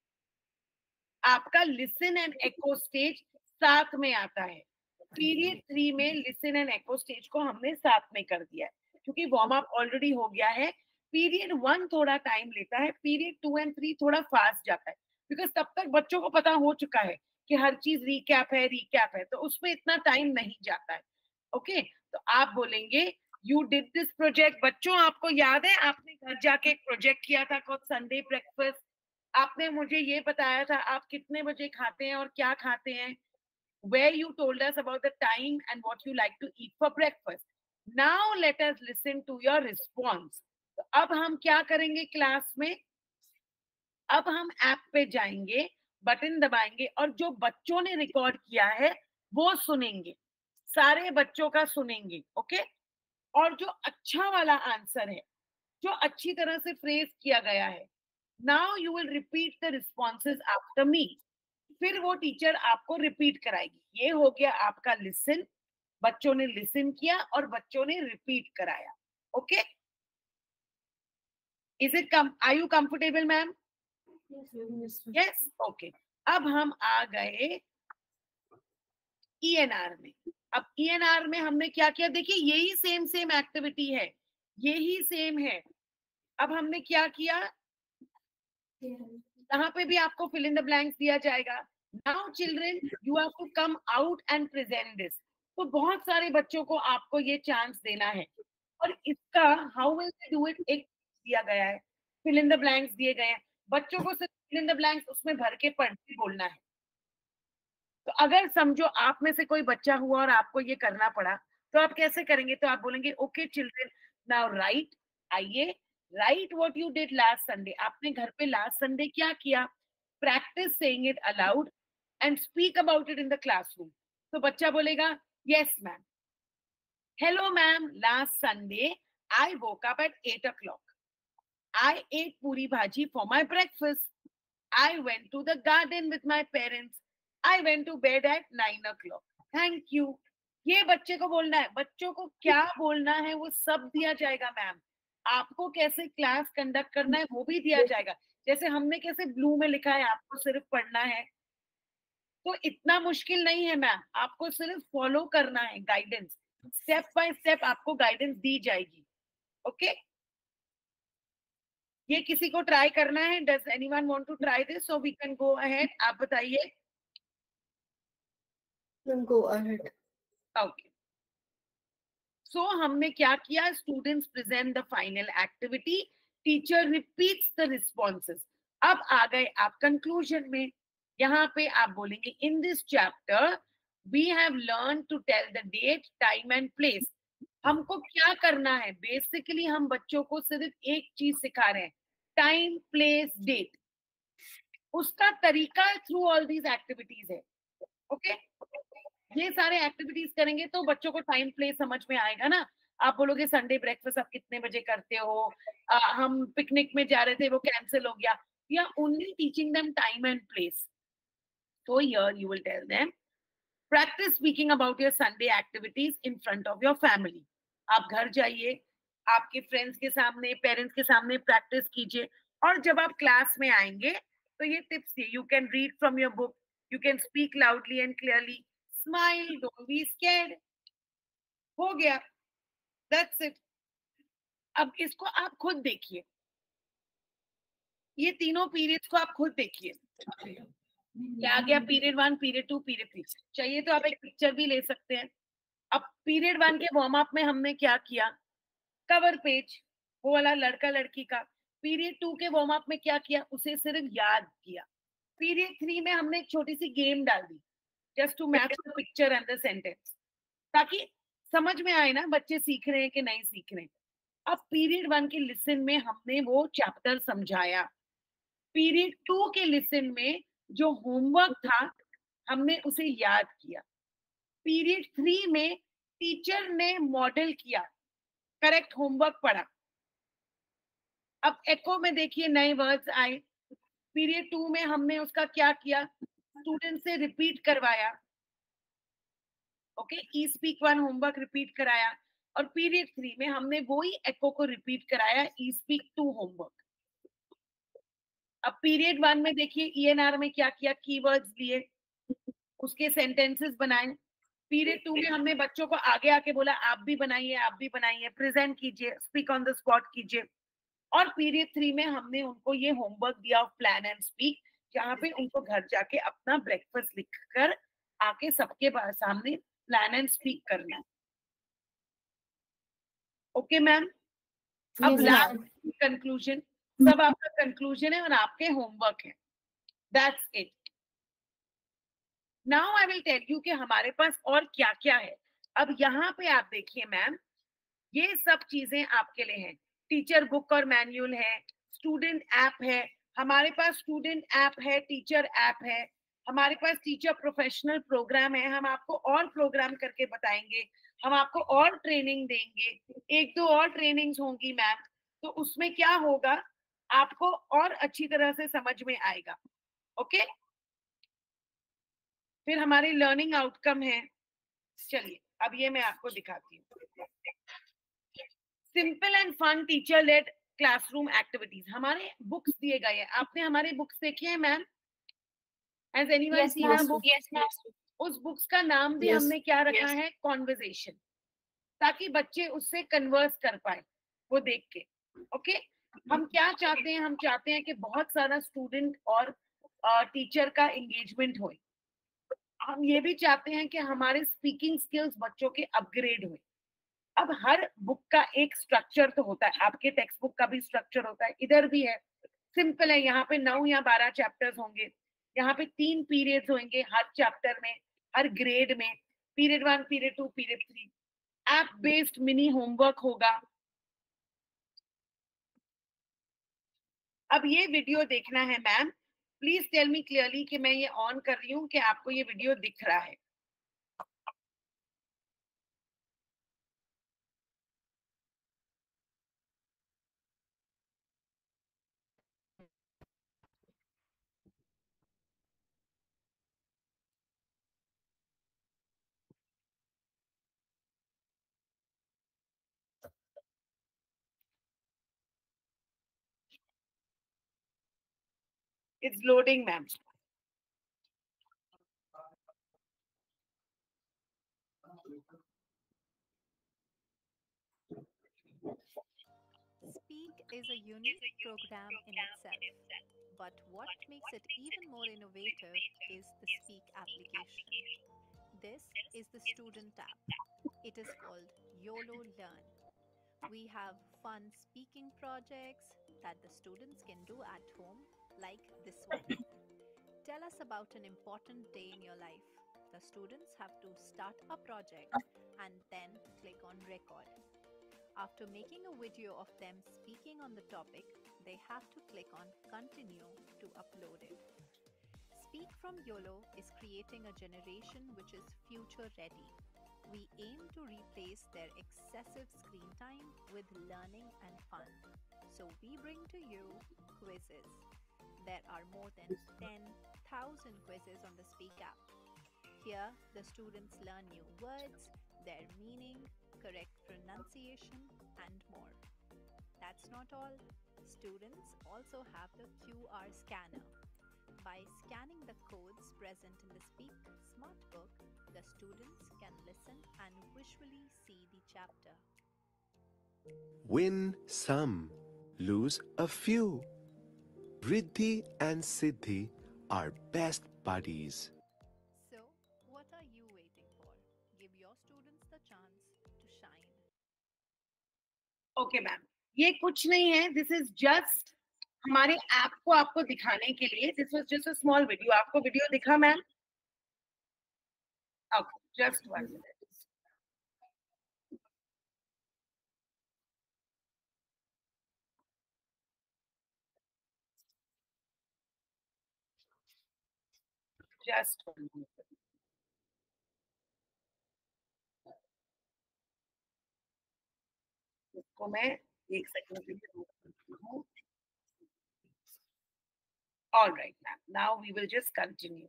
आपका लिसन एंड एको स्टेज साथ में आता है। पीरियड 3 में लिसन एंड एको स्टेज को हमने साथ में कर दिया है, क्योंकि वार्म अप ऑलरेडी हो गया है। पीरियड 1 थोड़ा टाइम लेता है, पीरियड 2 एंड 3 थोड़ा फास्ट जाता है, बिकॉज तब तक बच्चों को पता हो चुका है कि हर चीज रिकैप है, तो उसमें इतना टाइम नहीं जाता है। ओके, तो आप बोलेंगे यू डिड दिस प्रोजेक्ट। बच्चों, आपको याद है आपने घर जाके एक प्रोजेक्ट किया था कॉल्ड संडे ब्रेकफास्ट। आपने मुझे ये बताया था आप कितने बजे खाते हैं और क्या खाते हैं, where you told us about the time and what you like to eat for breakfast. Now let us listen to your response. तो अब हम क्या करेंगे क्लास में? अब हम ऐप पे जाएंगे, बटन दबाएंगे और जो बच्चों ने रिकॉर्ड किया है वो सुनेंगे, सारे बच्चों का सुनेंगे। ओके, और जो अच्छा वाला आंसर है, जो अच्छी तरह से फ्रेज किया गया है, now you will repeat the responses after me. फिर वो टीचर आपको रिपीट कराएगी। ये हो गया आपका लिसन बच्चों ने लिसन किया और बच्चों ने रिपीट कराया. Okay, is it are you comfortable ma'am? Yes, okay. अब हम आ गए ENR में. अब ENR में हमने क्या किया, देखिए यही सेम एक्टिविटी है, यही सेम है. अब हमने क्या किया, यहाँ पे भी आपको फिल इन द ब्लैंक्स दिया जाएगा. Now children you have to come out and present this. तो बहुत सारे बच्चों को आपको ये चांस देना है. और इसका how will we do it, एक दिया गया है, फिल इन द ब्लैंक्स दिए गए हैं. बच्चों को सिर्फ फिल इन द ब्लैंक्स उसमें भर के पढ़ते बोलना है. तो अगर समझो आप में से कोई बच्चा हुआ और आपको ये करना पड़ा, तो आप कैसे करेंगे? तो आप बोलेंगे ओके चिल्ड्रन नाउ राइट, आइए write what you did last Sunday. आपने घर पे लास्ट संडे क्या किया? Practise saying it aloud and speak about it in the classroom. तो बच्चा बोलेगा yes ma'am. Hello ma'am, last Sunday I woke up at 8 o'clock. I ate puri bhaji for my breakfast. I went to the garden with my parents. I went to bed at 9 o'clock. Thank you. ये बच्चे को बोलना है. बच्चों को क्या बोलना है वो सब दिया जाएगा मैम. आपको कैसे क्लास कंडक्ट करना है वो भी दिया जाएगा. जैसे हमने कैसे ब्लू में लिखा है, आपको सिर्फ पढ़ना है. तो इतना मुश्किल नहीं है मैम, आपको सिर्फ फॉलो करना है गाइडेंस. स्टेप बाय स्टेप आपको गाइडेंस दी जाएगी. ओके, ये किसी को ट्राई करना है? Does anyone want to try this? So we can go ahead. आप बताइए. Go ahead. ओके, सो हमने क्या किया? Students present the final activity, teacher repeats the responses. अब आ गए आप कंक्लूजन में. यहाँ पे आप बोलेंगे in this chapter we have learn to tell the date, time and place. हमको क्या करना है? बेसिकली हम बच्चों को सिर्फ एक चीज सिखा रहे हैं, टाइम, प्लेस, डेट. उसका तरीका थ्रू ऑल दीज एक्टिविटीज है. ओके, ये सारे एक्टिविटीज करेंगे तो बच्चों को टाइम प्लेस समझ में आएगा ना. आप बोलोगे संडे ब्रेकफास्ट आप कितने बजे करते हो? हम पिकनिक में जा रहे थे वो कैंसिल हो गया. We are only teaching them time and place. So here you will tell them, practice speaking about your Sunday activities in front of your family. आप घर जाइए, आपके फ्रेंड्स के सामने, पेरेंट्स के सामने प्रैक्टिस कीजिए. और जब आप क्लास में आएंगे तो ये टिप्स दिए. You can read from your book, you can speak loudly and clearly, smile, don't be scared. हो गया, दैट्स इट. अब इसको आप खुद देखिए, ये तीनों पीरियड्स को आप खुद देखिए. क्या आ गया? Period 1, period 2, period 3. चाहिए तो आप एक पिक्चर भी ले सकते हैं. अब पीरियड 1 के वार्म अप में हमने क्या किया? कवर पेज, वो वाला लड़का लड़की का. पीरियड 2 के वार्म अप में क्या किया? उसे सिर्फ याद किया. पीरियड 3 में हमने एक छोटी सी गेम डाल दी, just to match the picture and the sentence, ताकि समझ में आए ना बच्चे सीख रहे हैं कि नहीं सीख रहे हैं. अब पीरियड 1 के लिसन में हमने वो चैप्टर समझाया. पीरियड 2 के लिसन में जो होमवर्क था हमने उसे याद किया. पीरियड 3 में टीचर ने मॉडल किया, करेक्ट होमवर्क पढ़ा. अब एको में देखिए नए वर्ड्स आए. पीरियड 2 में हमने उसका क्या किया? स्टूडेंट से रिपीट करवाया. Okay, E speak 1 homework repeat कराया. और पीरियड 3 में हमने वही एको को रिपीट कराया, ई स्पीक 2 होमवर्क. अब पीरियड 1 में देखिए ENR में क्या किया? कीवर्ड्स लिए, उसके सेंटेंसेस बनाए. पीरियड 2 में हमने बच्चों को आगे आके बोला आप भी बनाइए, आप भी बनाइए, प्रेजेंट कीजिए, स्पीक ऑन द स्पॉट कीजिए. और पीरियड 3 में हमने उनको ये होमवर्क दिया ऑफ प्लान एंड स्पीक, जहाँ पे उनको घर जाके अपना ब्रेकफास्ट लिखकर आके सबके सामने प्लान एंड स्पीक करना है. Okay ma'am. अब लास्ट कंक्लूजन, सब आपका कंक्लूजन है और आपके होमवर्क है. That's it. Now I will tell you कि हमारे पास और क्या क्या है. अब यहाँ पे आप देखिए मैम, ये सब चीजें आपके लिए हैं. टीचर बुक और मैनुअल है, स्टूडेंट ऐप है, हमारे पास स्टूडेंट ऐप है, टीचर ऐप है, हमारे पास टीचर प्रोफेशनल प्रोग्राम है. हम आपको और प्रोग्राम करके बताएंगे, हम आपको और ट्रेनिंग देंगे. 1-2 और ट्रेनिंग्स होंगी मैम, तो उसमें क्या होगा आपको और अच्छी तरह से समझ में आएगा. ओके, फिर हमारे लर्निंग आउटकम है, चलिए अब ये मैं आपको दिखाती हूँ। Simple and fun teacher led classroom activities, हमारे बुक्स दिए गए हैं। आपने हमारे बुक्स देखे हैं ma'am? Has anyone seen our book? Yes ma'am. उस बुक्स का नाम भी हमने क्या रखा है? कॉन्वर्सेशन, ताकि बच्चे उससे कन्वर्स कर पाए वो देख के। ओके, हम क्या चाहते हैं? हम चाहते हैं कि बहुत सारा स्टूडेंट और टीचर का एंगेजमेंट हो। हम ये भी चाहते हैं कि हमारे स्पीकिंग स्किल्स बच्चों के अपग्रेड हुए। अब हर बुक का एक स्ट्रक्चर तो होता है, आपके टेक्स्ट बुक का भी स्ट्रक्चर होता है, इधर भी है। सिंपल है, यहाँ पे 9 या 12 चैप्टर्स होंगे, यहाँ पे 3 पीरियड्स होंगे हर चैप्टर में, हर ग्रेड में, period 1, period 2, period 3। App based mini homework होगा। अब ये वीडियो देखना है ma'am, please tell me clearly कि मैं ये ऑन कर रही हूँ कि आपको ये वीडियो दिख रहा है। It's loading, ma'am. Speak is a unique program in itself, but what makes it even more innovative is the Speak application. This is the student app. It is called YOLO Learn. We have fun speaking projects that the students can do at home, like this one. Tell us about an important day in your life. The students have to start a project and then click on record. After making a video of them speaking on the topic, they have to click on continue to upload it. Speak from YOLO is creating a generation which is future ready. We aim to replace their excessive screen time with learning and fun. So we bring to you quizzes. There are more than 10,000 quizzes on the Speak app. Here, the students learn new words, their meaning, correct pronunciation, and more. That's not all. Students also have the QR scanner. By scanning the codes present in the Speak Smart Book, the students can listen and visually see the chapter. Win some, lose a few. Riddhi and Siddhi are best buddies. So, what are you waiting for? Give your students the chance to shine. Okay ma'am, ये कुछ नहीं है, this is just हमारे app को आपको दिखाने के लिए। This was just a small video. आपको वीडियो दिखा ma'am? Okay, just 1 minute. Just 1 minute. इसको मैं 1 सेकंड के लिए रोक देती हूँ। All right, ma'am. Now we will just continue.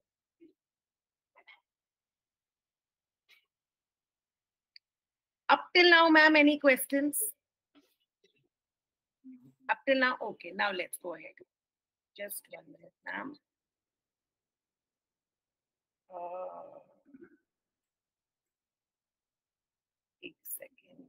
Up till now, ma'am, any questions? Up till now, okay. Now let's go ahead. Just 1 minute, ma'am. एक second.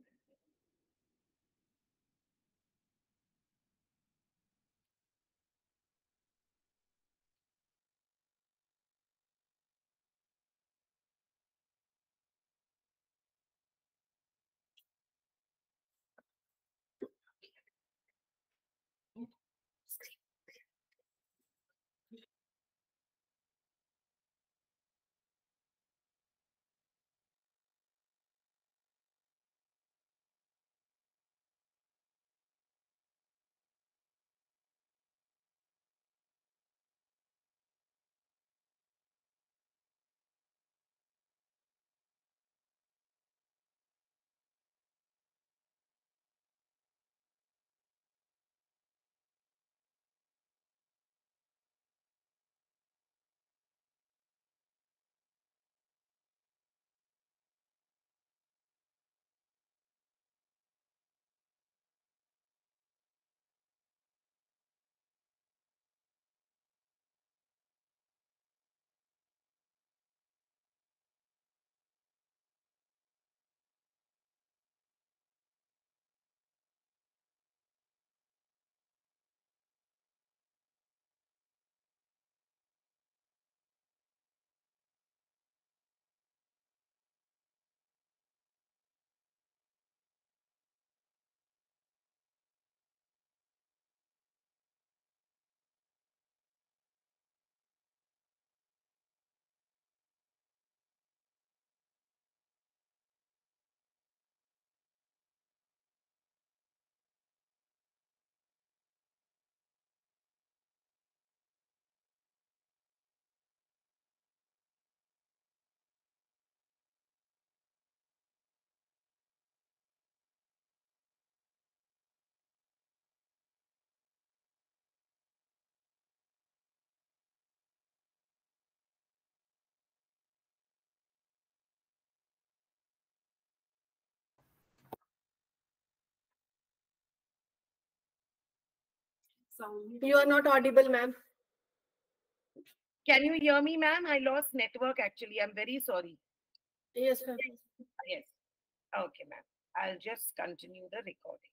sound. You are not audible, ma'am. Can you hear me, ma'am? I lost network actually. I'm very sorry. Yes, ma'am. Yes. Okay, ma'am. I'll just continue the recording.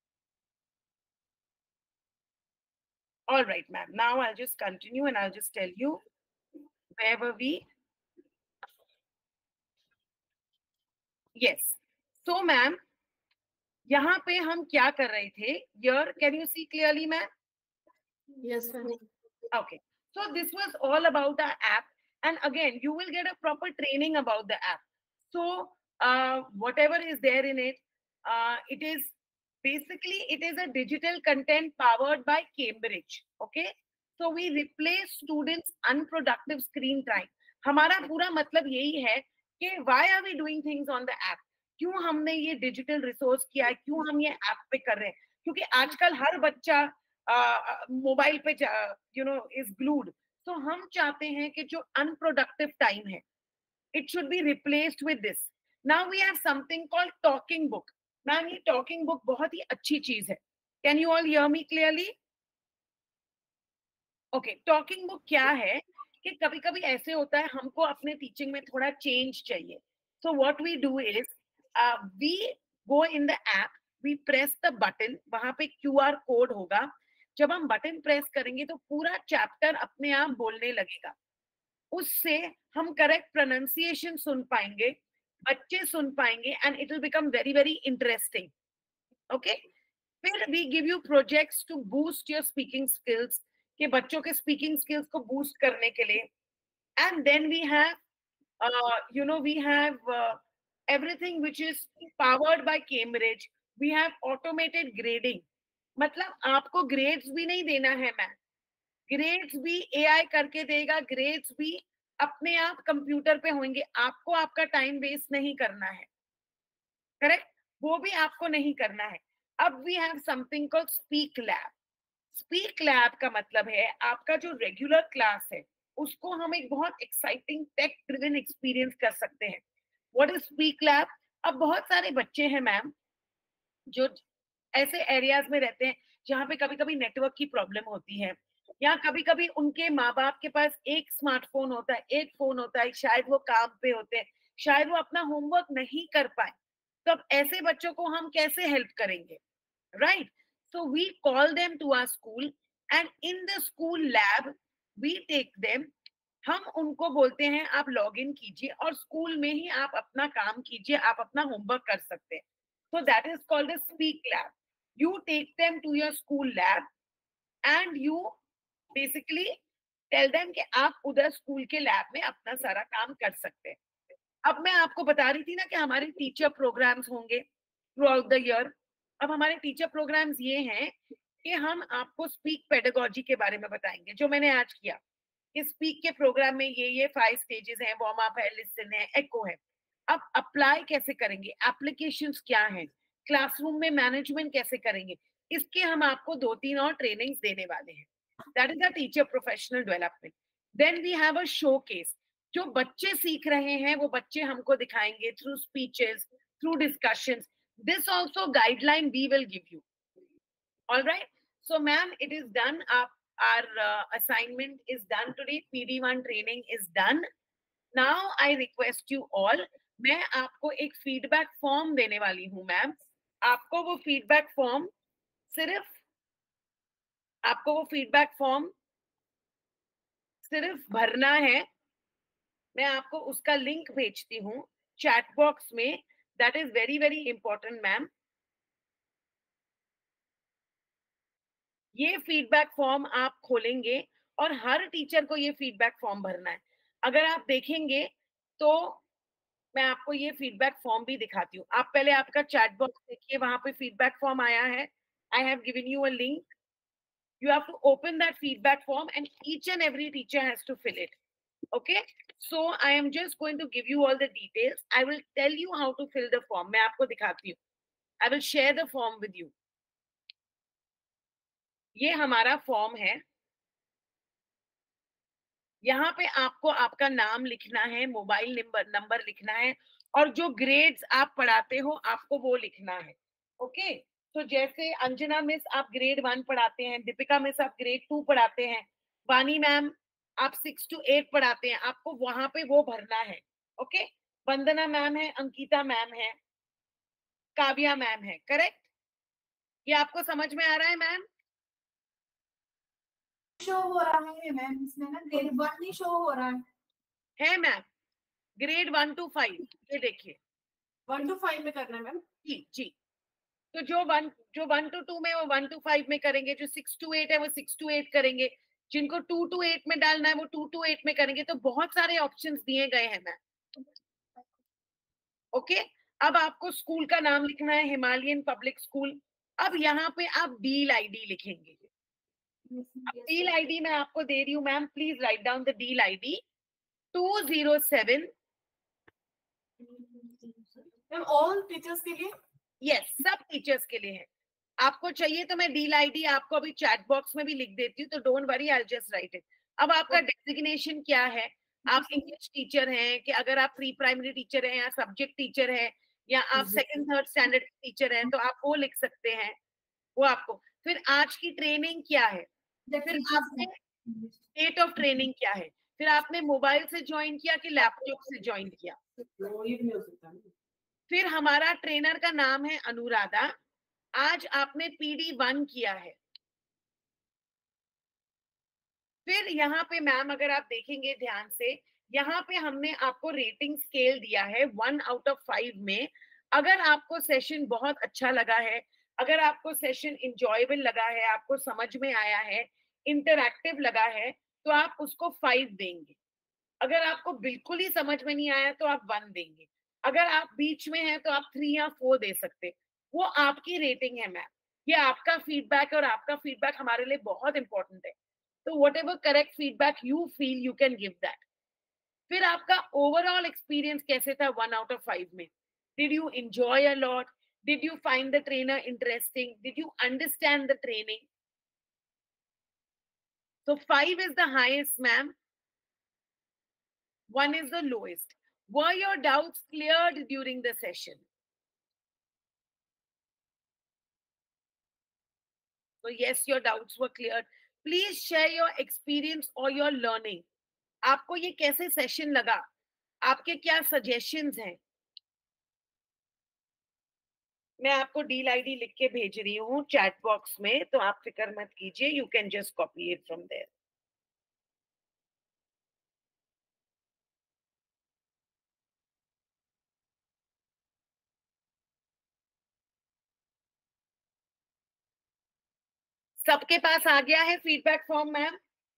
All right, ma'am. Now I'll just continue and I'll just tell you where were we. Yes. So, ma'am, यहाँ पे हम क्या कर रहे थे? Here, can you see clearly, ma'am? Yes, ma'am. Okay. So this was all about our app. And again, you will get a proper training about the app. So whatever is there in it, it is a digital content powered by Cambridge. Okay. So we replace students' unproductive screen time. हमारा पूरा मतलब यही है कि why are we doing things on the app? क्यों हमने ये digital resource किया है? क्यों हम ये ऐप पे कर रहे हैं? क्योंकि आजकल हर बच्चा मोबाइल पे इज ग्लूड. सो हम चाहते हैं कि जो अनप्रोडक्टिव टाइम है, it should be replaced with this. Now we have something called talking book. Ma'am, ये टॉकिंग बुक बहुत ही अच्छी चीज है. Can you all hear me clearly? Okay. Talking book क्या है कि कभी कभी ऐसे होता है हमको अपने टीचिंग में थोड़ा चेंज चाहिए. So what we do is we go in the app, we press the button. वहां पे QR कोड होगा. जब हम बटन प्रेस करेंगे तो पूरा चैप्टर अपने आप बोलने लगेगा. उससे हम करेक्ट प्रोनाउंसिएशन सुन पाएंगे, बच्चे सुन पाएंगे, and it will become very very interesting. Okay. फिर we give you projects to boost your speaking skills, कि बच्चों के स्पीकिंग स्किल्स को बूस्ट करने के लिए. And then we have everything which is powered by Cambridge. We have automated grading. मतलब आपको ग्रेड्स भी नहीं देना है मैम. ग्रेड्स भी AI करके देगा. ग्रेड्स भी अपने आप कंप्यूटर पे होंगे. आपको आपका टाइम वेस्ट नहीं करना है. करेक्ट? वो भी आपको नहीं करना है. अब we have something called speak lab. Speak lab का मतलब है आपका जो रेगुलर क्लास है उसको हम एक बहुत एक्साइटिंग टेक ड्रिवन एक्सपीरियंस कर सकते हैं. What is speak lab? अब बहुत सारे बच्चे हैं मैम जो ऐसे एरियाज में रहते हैं जहाँ पे कभी कभी नेटवर्क की प्रॉब्लम होती है, या कभी कभी उनके माँ बाप के पास एक स्मार्टफोन होता है, एक फोन होता है, शायद वो काम पे होते हैं, शायद वो अपना होमवर्क नहीं कर पाए. तो अब ऐसे बच्चों को हम कैसे हेल्प करेंगे? Right. So we call them to our school and in the school lab we take them. हम उनको बोलते हैं आप लॉग इन कीजिए और स्कूल में ही आप अपना काम कीजिए, आप अपना होमवर्क कर सकते हैं. So that is called a speak lab. You take them to your school lab and you basically tell them कि आप उधर स्कूल के लैब में अपना सारा काम कर सकते हैं. अब मैं आपको बता रही थी ना कि हमारे टीचर प्रोग्राम्स होंगे थ्रू आउट द ईयर. अब हमारे टीचर प्रोग्राम्स ये हैं कि हम आपको स्पीक पेडागोजी के बारे में बताएंगे, जो मैंने आज किया. इस स्पीक के प्रोग्राम में ये 5 स्टेजेस हैं. वार्म अप है, लिसन है, एको है. अब अप्लाई कैसे करेंगे, एप्लीकेशंस क्या हैं, क्लासरूम में मैनेजमेंट कैसे करेंगे, इसके हम आपको 2-3 और ट्रेनिंग्स देने वाले हैं. That is a teacher professional development. Then we have a showcase. जो बच्चे सीख रहे हैं वो बच्चे हमको दिखाएंगे through speeches, through discussions. This also guideline we will give you. Alright. So ma'am, it is done. Our assignment is done today. PD1 training is done. Now I request you all, मैं आपको एक feedback form देने वाली हूँ ma'am. आपको वो feedback form सिर्फ भरना है. मैं आपको उसका लिंक भेजती हूँ चैट बॉक्स में. That is very very important ma'am. ये फीडबैक फॉर्म आप खोलेंगे और हर टीचर को ये फीडबैक फॉर्म भरना है. अगर आप देखेंगे तो मैं आपको ये फीडबैक फॉर्म भी दिखाती हूँ. आप पहले आपका चैट बॉक्स देखिए, वहां पे फीडबैक फॉर्म आया है. I have given you a link. You have to open that feedback form and each and every teacher has to fill it. Okay. So I am just going to give you all the details. I will tell you how to fill the form. मैं आपको दिखाती हूँ. I will share the form with you. ये हमारा form है. यहाँ पे आपको आपका नाम लिखना है, मोबाइल नंबर लिखना है, और जो ग्रेड्स आप पढ़ाते हो आपको वो लिखना है. ओके. तो जैसे अंजना मिस आप ग्रेड 1 पढ़ाते हैं, दीपिका मिस आप ग्रेड 2 पढ़ाते हैं, वानी मैम आप 6 to 8 पढ़ाते हैं, आपको वहां पे वो भरना है। ओके, वंदना मैम है, अंकिता मैम है, काव्या मैम है, करेक्ट? ये आपको समझ में आ रहा है मैम? शो हो रहा है मैम, इसमें ना ग्रेड 1 नहीं शो हो रहा है मैम, ग्रेड 1 to 5, ये देखिए 1 to 5 में करना है मैम। जी जी। तो जो 1 to 2 में वो 1 to 5 में करेंगे, जो 6 to 8 है वो 6 to 8 करेंगे, जिनको 2 to 8 में डालना है वो 2 to 8 में करेंगे। तो बहुत सारे ऑप्शंस दिए गए हैं मैम। ओके, अब आपको स्कूल का नाम लिखना है, हिमालयन पब्लिक स्कूल। अब यहाँ पे आप डील आईडी लिखेंगे। डील आईडी मैं आपको दे रही हूँ ma'am, please write down the deal ID 207। Ma'am all teachers के लिए? यस, सब टीचर्स के लिए है। आपको चाहिए तो मैं डील आईडी आपको अभी चैट बॉक्स में भी लिख देती हूँ, तो don't worry, I will just write it. अब आपका डेजिग्नेशन क्या है? आप इंग्लिश टीचर हैं, कि अगर आप प्री प्राइमरी टीचर हैं या सब्जेक्ट टीचर हैं या आप सेकंड थर्ड स्टैंडर्ड टीचर हैं, तो आप वो लिख सकते हैं, वो आपको। फिर आज की ट्रेनिंग क्या है, फिर आपने डेट ऑफ ट्रेनिंग क्या है, फिर आपने मोबाइल से ज्वाइन किया कि लैपटॉप से ज्वाइन किया। फिर हमारा ट्रेनर का नाम है अनुराधा, आज आपने PD1 किया है। फिर यहाँ पे मैम अगर आप देखेंगे ध्यान से, यहाँ पे हमने आपको रेटिंग स्केल दिया है 1 out of 5 में। अगर आपको सेशन बहुत अच्छा लगा है, अगर आपको सेशन इंजॉयबल लगा है, आपको समझ में आया है, इंटरैक्टिव लगा है, तो आप उसको 5 देंगे। अगर आपको बिल्कुल ही समझ में नहीं आया तो आप 1 देंगे। अगर आप बीच में हैं तो आप 3 या 4 दे सकते, वो आपकी रेटिंग है मैम। ये आपका फीडबैक, और आपका फीडबैक हमारे लिए बहुत इंपॉर्टेंट है। तो whatever correct feedback you feel, you can give that. फिर आपका ओवरऑल एक्सपीरियंस कैसे था 1 out of 5 में? Did you enjoy a lot? Did you find the trainer interesting? Did you understand the training? So 5 is the highest, ma'am. 1 is the lowest. Were your doubts cleared during the session? So yes, your doubts were cleared. Please share your experience or your learning. आपको ये कैसे session लगा? आपके क्या suggestions हैं? मैं आपको deal ID लिख के भेज रही हूँ चैट बॉक्स में, तो आप फिक्र मत कीजिए, you can just copy it from there. सबके पास आ गया है feedback form ma'am?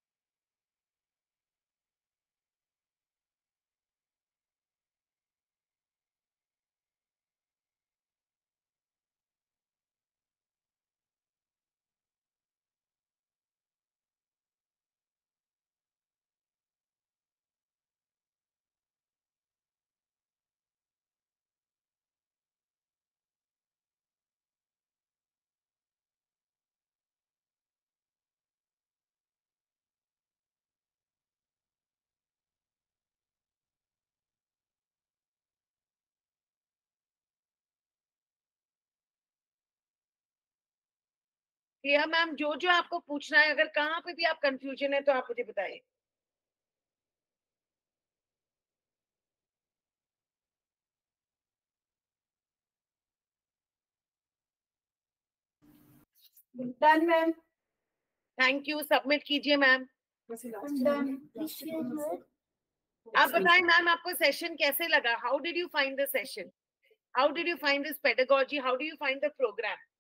Clear ma'am? जो जो आपको पूछना है, अगर कहाँ पे भी आप कंफ्यूजन है तो आप मुझे बताइए। Done ma'am. Thank you, submit कीजिए मैम। डन। आप बताएं मैम, आपको सेशन कैसे लगा? How did you find the session? How did you find this pedagogy? How do you find the programme?